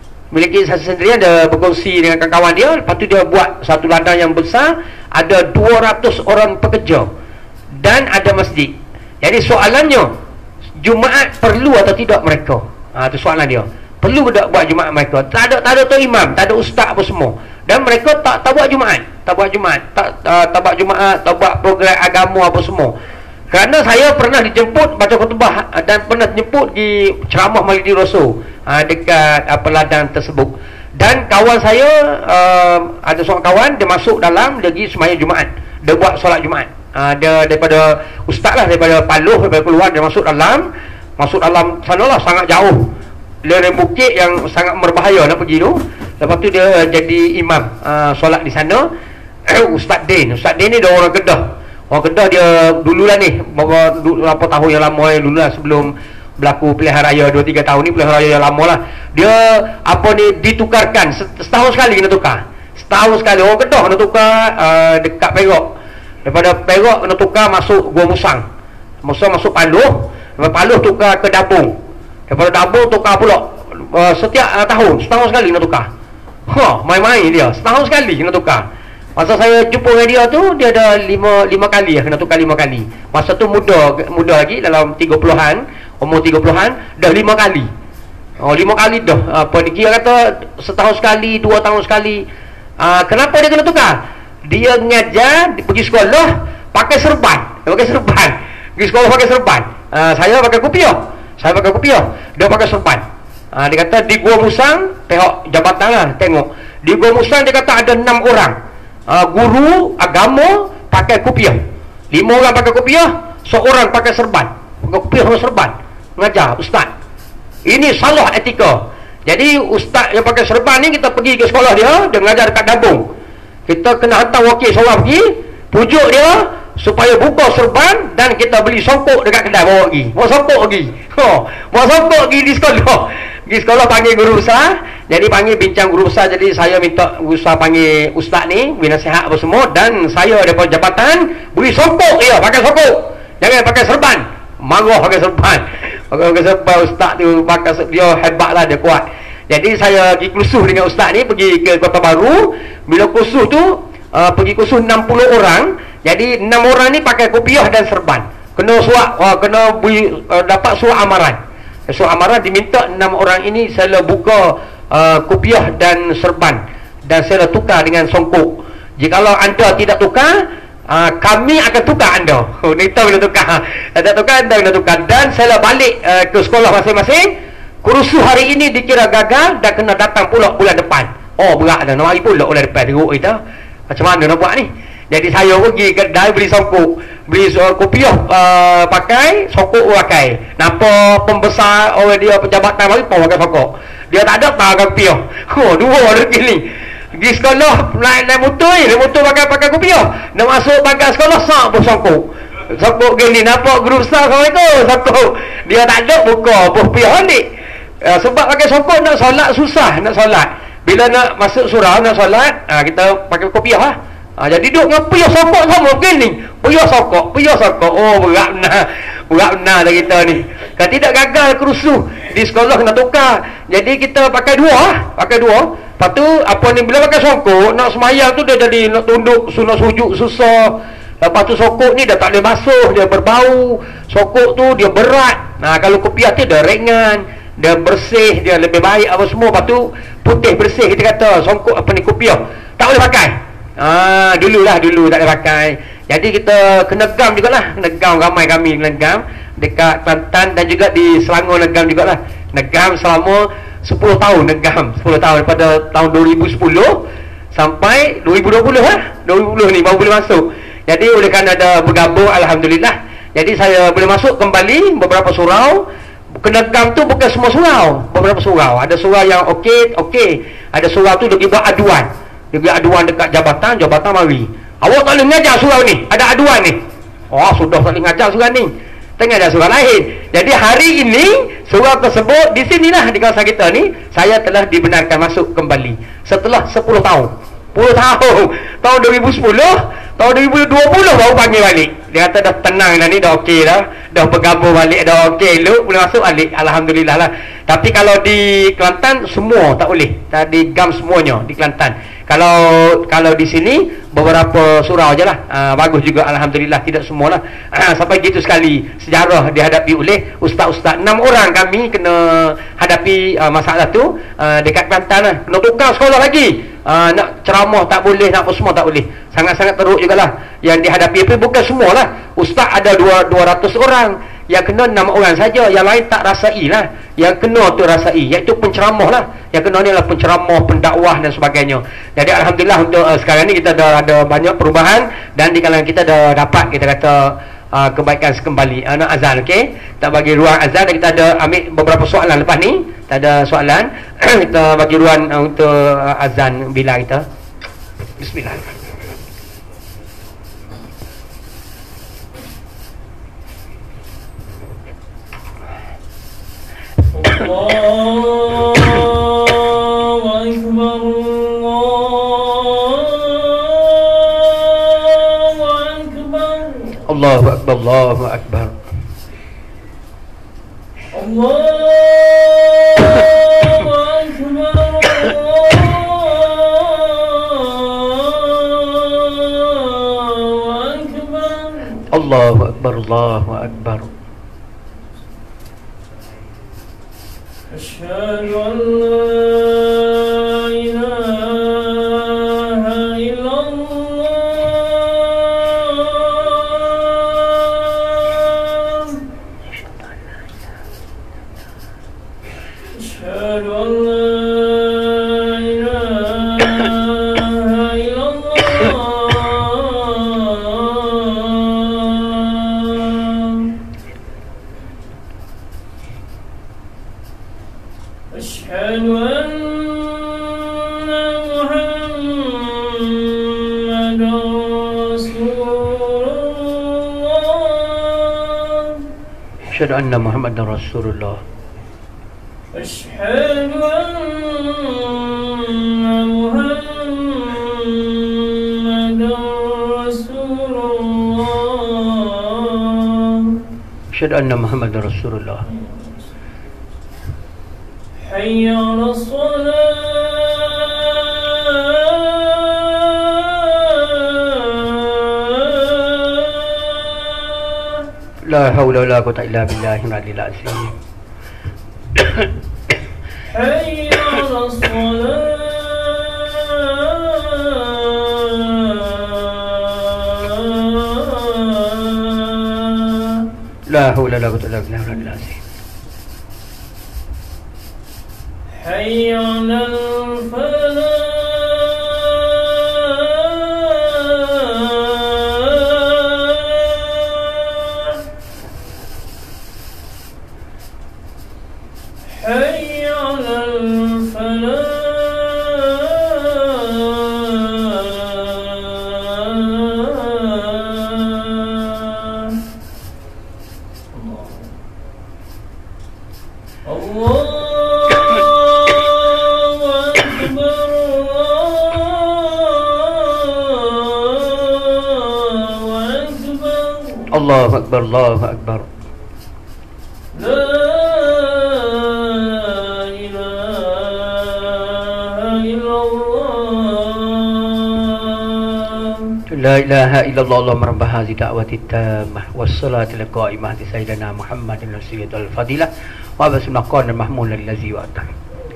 dia berkongsi dengan kawan-kawan dia. Lepas tu dia buat satu ladang yang besar, ada 200 orang pekerja dan ada masjid. Jadi soalannya, Jumaat perlu atau tidak mereka? Itu soalan dia. Perlu tak buat Jumaat mereka? Tak ada tu imam, tak ada ustaz apa semua. Dan mereka tak buat Jumaat, tak buat Jumaat, tak buat program agama apa semua. Kerana saya pernah dijemput baca khutbah dan pernah dijemput di ceramah Maulidi Rasul dekat ladang tersebut. Dan kawan saya, ada seorang kawan, dia masuk dalam, dia pergi sembahyang Jumaat, dia buat solat Jumaat. Dia daripada ustaz lah, daripada Paluh, daripada keluar, dia masuk dalam sana lah, sangat jauh, lereng bukit yang sangat berbahaya nak pergi tu. Lepas tu dia jadi imam solat di sana. Ustaz Din ni dia orang Kedah dia dululah ni, berapa tahun yang lama dululah, sebelum berlaku pilihan raya 2-3 tahun ni, pilihan raya yang lama lah. Dia ditukarkan setahun sekali, kena tukar setahun sekali. Orang Kedah kena tukar dekat Perak, daripada Perak kena tukar masuk Gua Musang masuk Paluh, daripada Paluh tukar ke Dabung, daripada Dabung tukar pula setiap tahun, setahun sekali kena tukar. Main-main dia, setahun sekali kena tukar. Masa saya jumpa dengan dia tu, dia ada 5 kali kena tukar 5 kali. Masa tu muda lagi, dalam 30-an, umur 30-an, dah 5 kali. 5 kali dah. Dia kata setahun sekali, 2 tahun sekali. Kenapa dia kena tukar? Dia mengajar, pergi sekolah pakai serban. Pergi sekolah pakai serban. Saya pakai kopiah. Dia pakai serban. Dia kata di Gua Musang, tengok jabatan lah, tengok. Di Gua Musang dia kata ada 6 orang guru agama pakai kopiah. 5 orang pakai kopiah, seorang pakai serban. Pakai kopiah sama serban, mengajar, ustaz. Ini salah etika. Jadi ustaz yang pakai serban ni, kita pergi ke sekolah dia mengajar dekat Dabung, kita kena hantar wakil seorang pergi, pujuk dia supaya buka serban, dan kita beli songkok dekat kedai, bawa songkok pergi di sekolah panggil guru besar. Jadi panggil bincang guru besar. Jadi saya minta guru besar panggil ustaz ni, beri nasihat apa semua, dan saya daripada jabatan beri songkok dia, pakai songkok, jangan pakai serban. Marah pakai serban. Ustaz tu pakai, dia hebat lah, dia kuat. Jadi saya pergi kursus dengan ustaz ni, pergi ke Kota Baru. Bila kursus tu pergi kursus 60 orang. Jadi 6 orang ni pakai kopiah dan serban, kena surat, kena dapat surat amaran. Surat amaran diminta 6 orang ini saya buka kopiah dan serban, dan saya tukar dengan songkok. Jikalau anda tidak tukar, kami akan tukar anda. Kita bila tukar, tak tukar, anda bila tukar. Dan saya balik ke sekolah masing-masing. Kursus hari ini dikira gagal, dan kena datang pula bulan depan. Berat dah, nak hari pula bulan depan. Teruk kita, macam mana nak buat ni? Jadi saya pergi kedai beli songkok, beli kopiah pakai, songkok pakai. Nampak pembesar orang dia penjabatan mari pun pakai songkok. Dia tak ada pakai kopiah. Dua rezeki ni. Di sekolah naik motor pakai kopiah. Nak masuk pakai sekolah sak pun songkok. Songkok gini, nampak guru besar Assalamualaikum, songkok. Dia tak ada buka kopiah ni. Sebab pakai songkok nak solat susah, nak solat. Bila nak masuk surau nak solat, kita pakai kopiah lah. Jadi duduk dengan puyah sokok sama begini. Puyah sokok. Berat benar dah kita ni. Kalau tidak gagal kerusuh di sekolah kena tukar. Jadi kita pakai dua. Lepas tu apa ni, bila pakai sokok nak semayang tu dia jadi nak tunduk, sunat sujud susah. Lepas tu sokok ni dah tak boleh basuh, dia berbau. Sokok tu dia berat. Kalau kopiah tu dia ringan, dia bersih, dia lebih baik apa semua. Lepas tu putih bersih, kita kata sokok kopiah tak boleh pakai. Dulu tak ada pakai. Jadi kita kena gam jugalah. Kena gam, ramai kami kena gam dekat Kelantan dan juga di Selangor negam jugalah. Negam selama 10 tahun, negam 10 tahun daripada tahun 2010 sampai 2020 lah. 2020 ni baru boleh masuk. Jadi oleh kerana ada bergabung, alhamdulillah. Jadi saya boleh masuk kembali beberapa surau. Kena gam tu bukan semua surau, beberapa surau. Ada surau yang okey. Ada surau tu dia buat aduan. Dia pergi aduan dekat jabatan mari. Awak tak boleh mengajar surau ni, ada aduan ni. Oh, sudah tak boleh mengajar surau ni. Tengah ada surau lain. Jadi hari ini surau tersebut di sinilah di kawasan kita ni saya telah dibenarkan masuk kembali setelah 10 tahun. 10 tahun. Tahun 2010, tahun 2020 baru panggil balik. Dia kata dah tenang dah ni, dah okey dah. Dah bergabung balik, dah okey lu, boleh masuk balik. Alhamdulillah lah. Tapi kalau di Kelantan semua tak boleh. Tadi gam semuanya di Kelantan. Kalau di sini beberapa surau je lah. Bagus juga, alhamdulillah, tidak semualah. Sampai gitu sekali sejarah dihadapi oleh ustaz-ustaz. 6 orang kami kena hadapi masalah tu dekat Kelantan lah. Kena tukar sekolah lagi. Nak ceramah tak boleh, nak apa semua tak boleh. Sangat-sangat teruk jugalah yang dihadapi. Tapi bukan semualah. Ustaz ada 200 orang, yang kena 6 orang saja, yang lain tak rasai lah. Yang kena tu rasai, iaitu penceramah lah. Yang kena ni adalah penceramah, pendakwah dan sebagainya. Jadi alhamdulillah untuk sekarang ni kita dah ada banyak perubahan, dan di kalangan kita dah dapat, kita kata, kebaikan sekembali. Nak azan, okey? Kita bagi ruang azan, dan kita ada ambil beberapa soalan lepas ni. Kita ada soalan. Kita bagi ruang untuk azan bila kita. Bismillahirrahmanirrahim. Allahu Akbar, Allahu Akbar. Allahu Akbar, Allahu Akbar. Asyhadu an la ilaha illallah. Asyhadu an la ilaha illallah. Asyhadu anna Muhammadan Rasulullah. Asyhadu anna Muhammadan Rasulullah. Asyhadu anna Muhammadan Rasulullah. Asyhadu anna Muhammadan Rasulullah. Hayya 'alas shalah. La haula wala quwwata illa billahil aliyyil azim. Hayya 'alas shalah. La haula wala quwwata illa billahil aliyyil azim. Hayya 'alal falah. Hayya 'alal falah. Allahu Akbar, Allahu Akbar. La ilaha illallah. La ilaha illallah. Allahumma rabb hadhihi da'wati tammah was-salati al-qa'imah li sayyidina Muhammadin al fadilah wa basnaqan mahmul allazi wa'ata.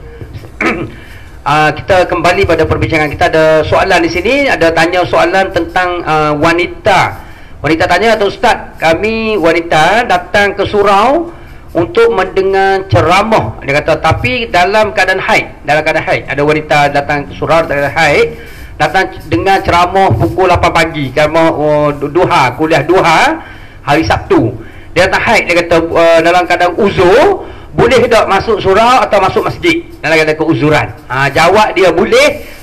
Kita kembali pada perbincangan kita. Ada soalan di sini, ada tanya soalan tentang wanita. Wanita tanya, atau Ustaz, kami wanita datang ke surau untuk mendengar ceramah. Dia kata, tapi dalam keadaan haid. Dalam keadaan haid. Ada wanita datang ke surau dalam keadaan haid, datang dengar ceramah pukul 8 pagi. Ceramah duha, kuliah duha hari Sabtu. Dia datang haid. Dia kata, dalam keadaan uzur, boleh tak masuk surau atau masuk masjid dalam keadaan keuzuran? Jawab dia boleh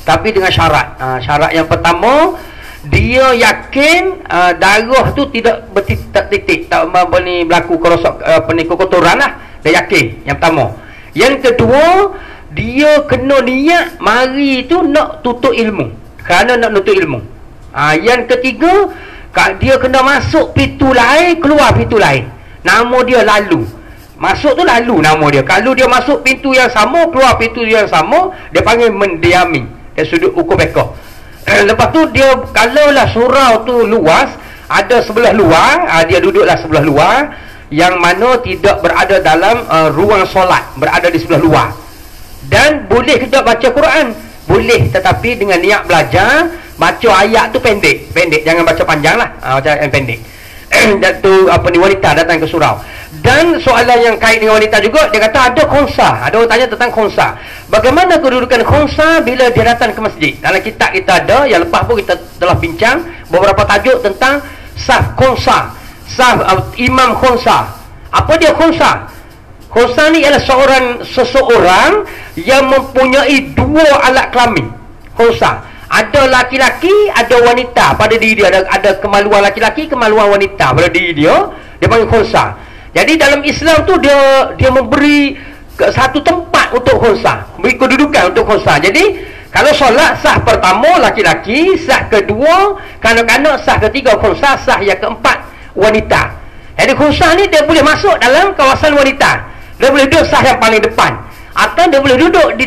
Tapi dengan syarat. Syarat yang pertama, dia yakin darah tu tidak bertitik, tak boleh berlaku kerosok kekotoran lah. Dia yakin. Yang pertama. Yang kedua, dia kena niat mari tu nak tutup ilmu. Kerana nak tutup ilmu. Yang ketiga, dia kena masuk pintu lain, keluar pintu lain. Nama dia lalu. Masuk tu lalu nama dia. Kalau dia masuk pintu yang sama, keluar pintu yang sama, dia panggil mendiami. Dia sudut hukum fiqh. Lepas tu dia, kalaulah surau tu luas, ada sebelah luar, dia duduklah sebelah luar, yang mana tidak berada dalam ruang solat, berada di sebelah luar. Dan boleh kita baca Quran, boleh, tetapi dengan niat belajar, baca ayat tu pendek, jangan baca panjang lah, baca yang pendek. Dan tu wanita datang ke surau. Dan soalan yang kait dengan wanita juga, dia kata ada khonsa. Ada orang tanya tentang khonsa. Bagaimana kedudukan khonsa bila dia datang ke masjid? Dalam kitab kita ada, yang lepas pun kita telah bincang beberapa tajuk tentang saf khonsa, saf imam khonsa. Apa dia khonsa? Khonsa ni ialah seseorang yang mempunyai dua alat kelamin. Khonsa. Ada laki-laki, ada wanita pada diri dia. Ada kemaluan laki-laki, kemaluan wanita pada diri dia. Dia panggil khonsa. Jadi dalam Islam tu dia memberi satu tempat untuk khonsa, beri kedudukan untuk khonsa. Jadi kalau solat, sah pertama laki-laki, sah kedua kanak-kanak, sah ketiga khonsa, sah yang keempat wanita. Jadi khonsa ni dia boleh masuk dalam kawasan wanita. Dia boleh duduk sah yang paling depan, atau dia boleh duduk di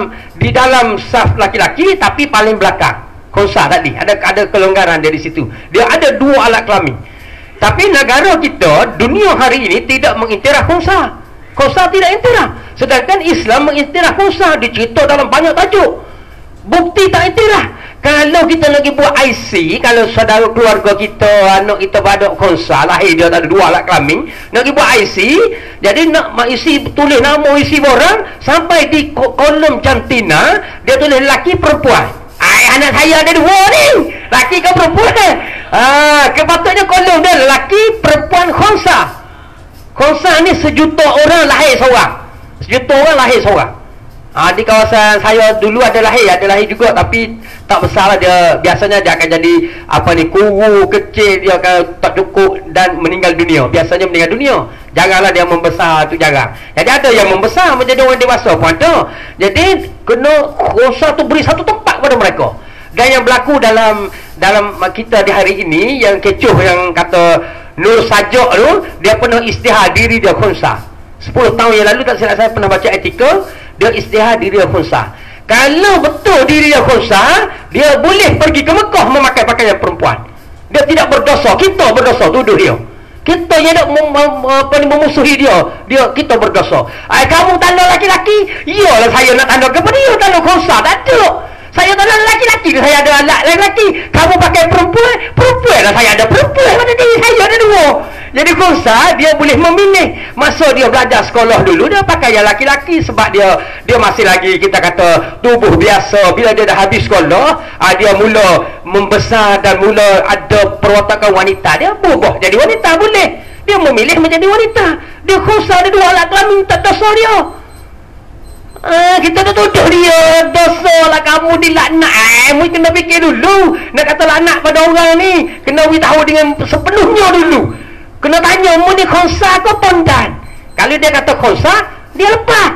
dalam saf laki-laki tapi paling belakang. Khonsa tadi ada kelonggaran dia di situ. Dia ada dua alat kelamin. Tapi negara kita, dunia hari ini tidak mengiktiraf khonsa. Khonsa tidak iktiraf. Sedangkan Islam mengiktiraf khonsa. Dicerita dalam banyak tajuk. Bukti tak iktiraf. Kalau kita lagi buat IC, kalau saudara keluarga kita, anak kita pada khonsa, lahir dia tak ada dua alat kelamin, nak pergi buat IC, jadi nak isi, tulis nama isi orang, sampai di kolom jantina, dia tulis lelaki perempuan. Anak saya ada dua ni, lelaki ke perempuan? Kepatutnya kolom dia lelaki, perempuan, khonsa. Khonsa ni 1 juta orang lahir seorang. 1 juta orang lahir seorang. Di kawasan saya dulu ada lahir juga, tapi tak besar lah dia. Biasanya dia akan jadi kuru kecil, dia akan tak cukup dan meninggal dunia. Biasanya meninggal dunia. Jaranglah dia membesar, tu jarang. Jadi ada yang membesar menjadi orang dewasa pun ada. Jadi kena khonsa tu beri satu tempat pada mereka. Dan yang berlaku dalam kita di hari ini, yang kecoh yang kata Nur Sajak tu, dia pernah istihar diri dia khonsa. 10 tahun yang lalu tak silap saya pernah baca artikel, dia istihar diri dia khonsa. Kalau betul diri dia khonsa, dia boleh pergi ke Mekah memakai pakaian perempuan. Dia tidak berdosa. Kita berdosa, tuduh dia. Kita yang nak memusuhi dia, kita berdosa. Kamu tanda laki-laki? Iyalah saya nak tanda kepada dia, tanda khonsa. Tak ada. Saya tanda laki-laki, saya ada alat laki-laki. Kamu pakai perempuan lah, saya ada perempuan pada diri saya, ada dua. Jadi khonsa dia boleh memilih. Masa dia belajar sekolah dulu, dia pakai yang laki-laki sebab dia masih lagi, kita kata, tubuh biasa. Bila dia dah habis sekolah, dia mula membesar dan mula ada perwatakan wanita, dia berubah jadi wanita. Boleh dia memilih menjadi wanita. Dia khonsa, ada dua alat kelamin, tak dosa dia. Kita dah tuduh dia dosa lah, kamu dilaknat. Mu kena fikir dulu. Nak kata laknat pada orang ni, kena beritahu dengan sepenuhnya dulu. Kena tanya, mu ni khonsa ke pondan? Kalau dia kata khonsa, dia lepas.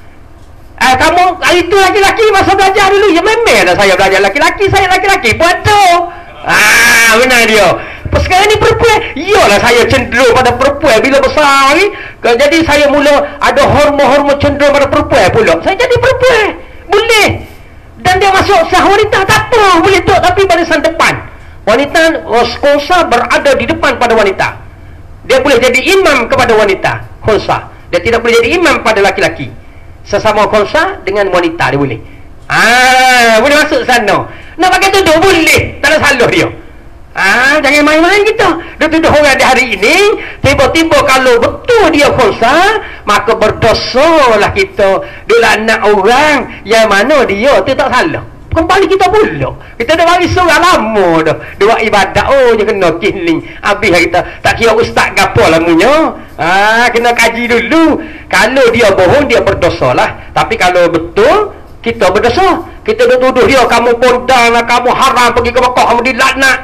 Kamu itu laki-laki masa belajar dulu. Ya memang dah saya belajar laki-laki, saya laki-laki. Bodoh. Benar dia. Sekarang ni perempuan. Iyalah saya cenderung pada perempuan bila besar ni. Jadi saya mula ada hormon-hormon cenderung pada perempuan pula. Saya jadi perempuan. Boleh. Dan dia masuk sah wanita, tak apa. Boleh tu, tapi barisan depan. Wanita khonsa berada di depan pada wanita. Dia boleh jadi imam kepada wanita khonsa. Dia tidak boleh jadi imam pada laki-laki. Sesama khonsa dengan wanita dia boleh. Boleh masuk sana. Nak pakai tudung boleh. Tak ada salah dia. Jangan main-main kita. Dia tuduh orang di hari ini, tiba-tiba kalau betul dia khonsa, maka berdosalah kita. Dia laknat orang yang mana dia tu tak salah. Kembali kita pula. Kita dah bagi surah lama dah. Dia buat ibadat, je kena kiling. Habis kita tak kira ustaz ke apa lamunya. Kena kaji dulu. Kalau dia bohong, dia berdosa lah. Tapi kalau betul, kita berdosa. kita duk tuduh dia, kamu pondang lah, kamu haram pergi ke Mekah, kamu dilaknat.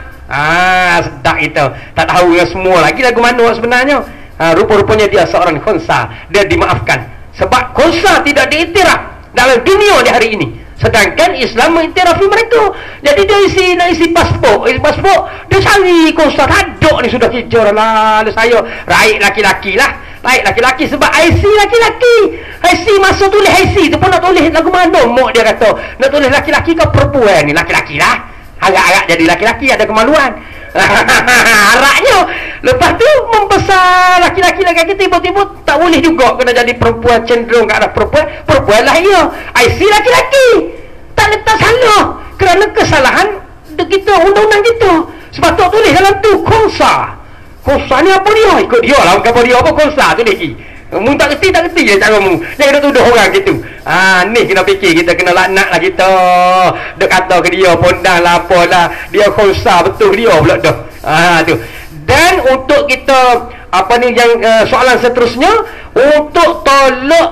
Sedap kita. Tak tahu yang semua lagi lagu mana sebenarnya. Rupa-rupanya dia seorang khunsa. Dia dimaafkan. Sebab khunsa tidak diiktiraf dalam dunia di hari ini. Sedangkan Islam mengiktirafi mereka. Jadi dia nak isi pasport. Dia cari khunsa. Taduk ni sudah hijau lah. Saya raik laki-laki lah. Raik laki-laki sebab IC laki-laki. IC masa tulis IC tu pun nak tulis lagu mana. Mak dia kata nak tulis laki-laki ke perempuan ni. Laki-laki lah. Harap-harap jadi laki-laki ada kemaluan. Harapnya. Lepas tu membesar laki-laki lagi tiba-tiba tak boleh juga kena jadi perempuan, cenderung ke arah perempuan. Perempuan lah ia. IC laki-laki. Tak letak salah. Kerana kesalahan kita, undang-undang kita. Sebab tu tulis dalam tu khunsa. Khunsa ni apa dia? Ikut dia lah. Bukan apa dia apa khunsa tu dia. Mu tak kerti je cara mu. Jangan kena tuduh orang gitu. Ni kena fikir, kita kena laknat lah kita. Dia kata ke dia pondang lah apalah. Dia khunsa betul dia pula dah. Tu. Dan untuk kita yang soalan seterusnya, untuk tolak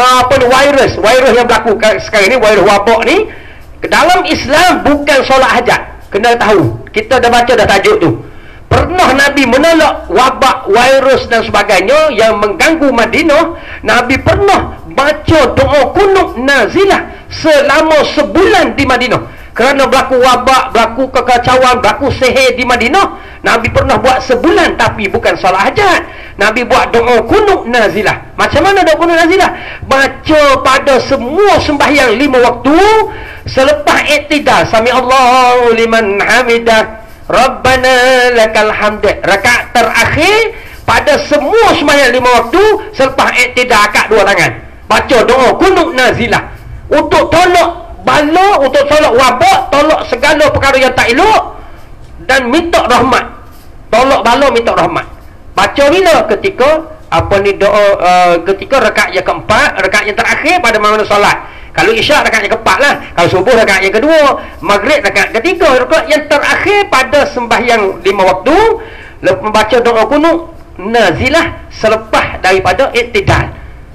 virus yang berlaku sekarang ni, virus wabak ni, dalam Islam bukan solat hajat. Kena tahu. Kita dah baca dah tajuk tu. Pernah Nabi menolak wabak, virus dan sebagainya yang mengganggu Madinah. Nabi pernah baca doa kunut nazilah selama sebulan di Madinah. Kerana berlaku wabak, berlaku kekacauan, berlaku sihir di Madinah. Nabi pernah buat sebulan, tapi bukan solat hajat. Nabi buat doa kunut nazilah. Macam mana doa kunut nazilah? Baca pada semua sembahyang 5 waktu selepas iktidal. Sami Allahu liman hamidah, Rabbana lakal hamd. Rakaat terakhir pada semua sembahyang 5 waktu selepas iktidal, akad 2 tangan. Baca doa kunut nazilah untuk tolak bala, untuk tolak wabak, tolak segala perkara yang tak elok, dan minta rahmat. Tolak bala, minta rahmat. Baca bila? Ketika doa ketika rakaat yang keempat, rakaat yang terakhir pada mana solat. Kalau isyak rakaat yang keempat lah. Kalau subuh rakaat yang kedua, maghrib rakaat ketiga, rakaat yang terakhir pada sembahyang 5 waktu, membaca doa kunut nazilah selepas daripada iktidal.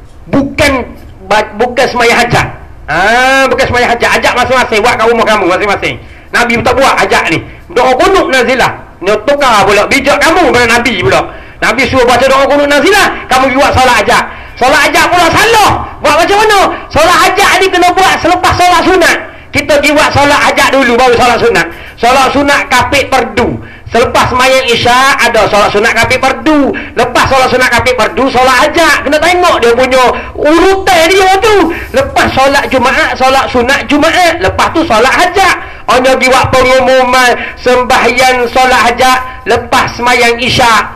Bukan sembahyang hajat. Bukan sembahyang hajat. Hajat masing-masing buat kat rumah kamu masing-masing. Nabi tak buat hajat ni. Doa kunut nazilah. Ni tukar pula bijak kamu pada Nabi pula. Nabi suruh baca doa kunut nazilah, kamu pergi buat solat hajat. Solat hajat pula salah. Buat macam mana? Solat hajat ni kena buat selepas solat sunat. Kita pergi buat solat hajat dulu baru solat sunat. Solat sunat kapit perdu. Selepas sembahyang isyak ada solat sunat kapit perdu. Lepas solat sunat kapit perdu, solat hajat. Kena tengok dia punya urutan dia tu. Lepas solat Jumaat, solat sunat Jumaat. Lepas tu solat hajat. Hanya pergi buat pengumuman sembahyang solat hajat lepas sembahyang isyak.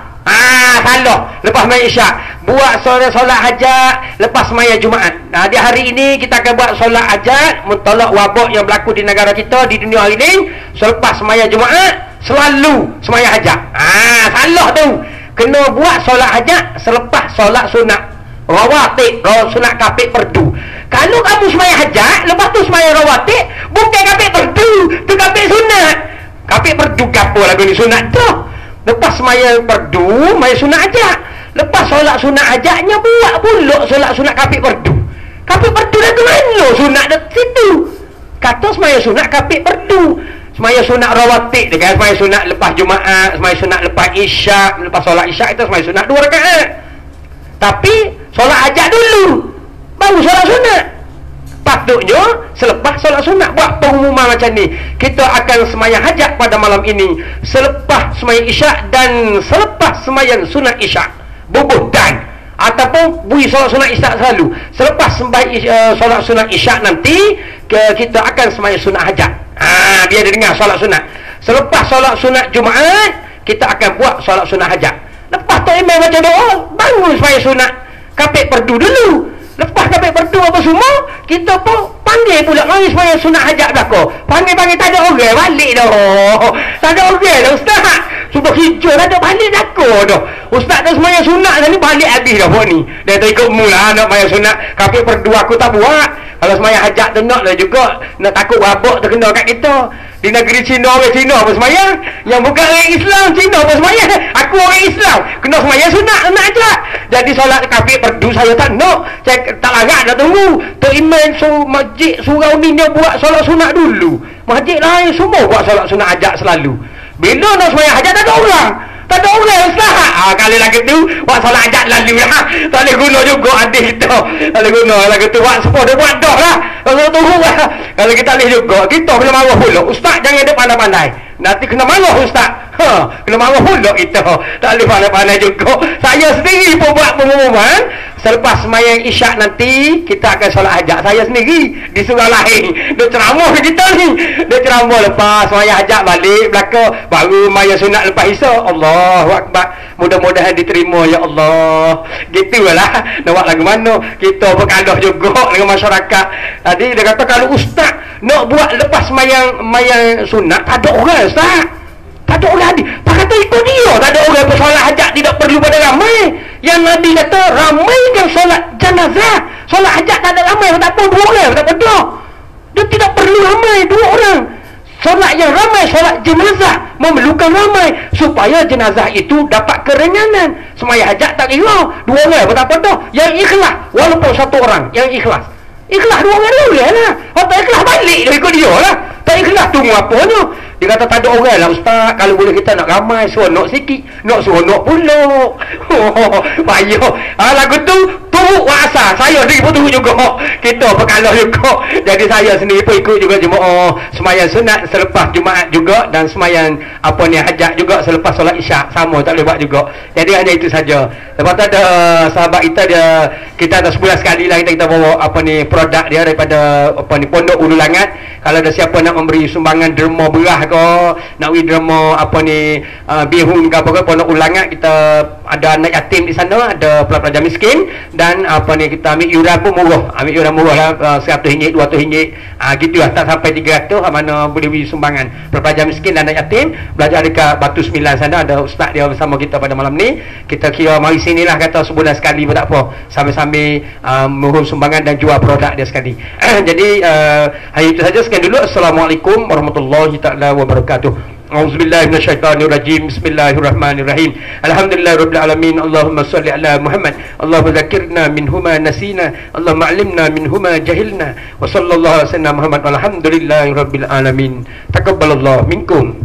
Salah. Lepas sembahyang isyak buat solat hajat lepas sembahyang Jumaat. Di hari ini kita akan buat solat hajat mentolak wabak yang berlaku di negara kita, di dunia hari ini. Selepas sembahyang Jumaat selalu sembahyang hajat. Salah tu. Kena buat solat hajat selepas solat sunat rawatib, sunat kapit perdu. Kalau kamu sembahyang hajat lepas tu sembahyang rawatib, bukan kapit perdu, tu kapit sunat. Kapit perdu gapo lagu ni sunat tu. Lepas sembahyang perdu, sembahyang sunat hajat. Lepas solat sunat hajatnya buat pula solat sunat kapit perdu. Kapit perdu dah ke mana? Sunat dah situ. Kata sembahyang sunat kapit perdu. Sembahyang sunat rawatib dia kan, sembahyang sunat lepas Jumaat, sembahyang sunat lepas isyak, lepas solat isyak itu sembahyang sunat 2 rakaat. Tapi solat hajat dulu baru solat sunat. Patutnya selepas solat sunat buat pengumuman macam ni. Kita akan sembahyang hajat pada malam ini selepas sembahyang isyak dan selepas sembahyang sunat isyak. Bubuh dan ataupun bui solat sunat isyak selalu. Selepas sembahyang solat sunat isyak nanti kita akan sembahyang sunat hajat. Biar dia dengar solat sunat. Selepas solat sunat Jumaat kita akan buat solat sunat hajat. Lepas tu imam baca doa, bangun sembahyang sunat kapit perdu dulu. Lepas kapit perdu apa semua, kita pun panggil pula mari sembahyang sunat hajat belaka. Panggil tak ada orang balik dah. Tak ada orang dah ustaz. Sudah hijau dah balik belaka dah. Ustaz dah sembahyang sunat tadi balik habis dah buat ni. Dia tak ikut mu lah nak sembahyang sunat kapit perdu aku tak buat. Kalau semayang hajat tu nak lah juga, nak takut wabak terkena kat kita. Di negeri Cina, orang Cina pun semayang. Yang bukan orang Islam, Cina pun semayang. Aku orang Islam, kena semayang sunat, nak hajat. Jadi solat kafir perdu saya tak nak. Saya tak larat nak tunggu. Tok Imam masjid surau ni dia buat solat sunat dulu. Masjid lain semua buat solat sunat hajat selalu. Bila nak semayang hajat tak ada orang. Tak ada orang Ustaz. Kalau lagi tu buat solat hajat lalu lah. Tak boleh guna juga hadis tu. Tak boleh guna lagi tu buat sepuluh dia buat dah lah. Kalau tunggu lah. Kalau kita boleh juga, kita kena marah pula. Ustaz jangan dia pandai-pandai. Nanti kena marah Ustaz. Kena marah pula kita. Tak boleh pandai-pandai juga. Saya sendiri pun buat pengumuman. Selepas semayang isyak nanti, kita akan solat hajat. Saya sendiri di surau lain. Dia ceramah kita ni. Dia ceramah lepas semayang hajat balik belakang. Baru semayang sunat lepas isyak. Allahu Akbar. Mudah-mudahan diterima ya Allah. Gitu lah. Nak buat lagu mana? Kita berkalah juga dengan masyarakat. Tadi dia kata kalau ustaz nak buat lepas semayang sunat, tak ada orang ustaz. Tak ada orang. Tak kata ikut dia. Tak ada orang bersolat hajat tidak perlu pada ramai. Yang Nabi kata ramaikan solat jenazah. Solat hajat tak ada ramai. Tak apa dua orang. Tak apa dah. Dia tidak perlu ramai dua orang. Solat yang ramai, solat jenazah memerlukan ramai supaya jenazah itu dapat keringanan. Semayang hajat tak kira dua orang. Tak apa dah. Yang ikhlas walaupun satu orang yang ikhlas. Ikhlas dua orang boleh lah. Kalau tak ikhlas balik dia ikut dia lah. Tak ikhlas tunggu apanya. Dia kata tak ada orang lah ustaz. Kalau boleh kita nak ramai, seronok sikit. Nak seronok pula. Payah. Lagu tu turut wasa. Saya sendiri pun turut juga. Kita berkalah juga. Jadi saya sendiri pun ikut juga jemaah semayang sunat selepas Jumaat juga. Dan semayang apa ni hajat juga selepas solat isyak. Sama tak boleh buat juga. Jadi hanya itu saja. Lepas tu ada sahabat kita dia, kita ada sebulan sekali lah kita bawa apa ni produk dia daripada apa ni Pondok Ulu Langat. Kalau ada siapa nak memberi sumbangan derma berah ke, nak beri derma apa ni bihun ke apa ke, Pondok Ulu Langat kita ada anak yatim di sana, ada pelajar miskin dan apa ni kita ambil yuran pun murah. Ambil yuran murah lah RM100, RM200 gitu lah, tak sampai RM300 mana boleh beri sumbangan. Pelajar miskin dan anak yatim belajar dekat Batu Sembilan sana, ada ustaz dia bersama kita pada malam ni. Kita kira mari sinilah kata sebulan sekali pun tak apa, sambil-sambil mohon sumbangan dan jual produk dia sekali. Jadi hari itu saja, sekian dulu. Assalamualaikum warahmatullahi taala wabarakatuh. Auzubillahi minasyaitonirrajim. Bismillahirrahmanirrahim. Alhamdulillahirabbil alamin. Allahumma shalli ala Muhammad. Allahumma dzakirna minhuma nasina. Allahumma 'allimna minhuma jahilna. Wa sallallahu alaihi wasallam Muhammad. Alhamdulillahirabbil alamin. Taqabbalallahu minkum.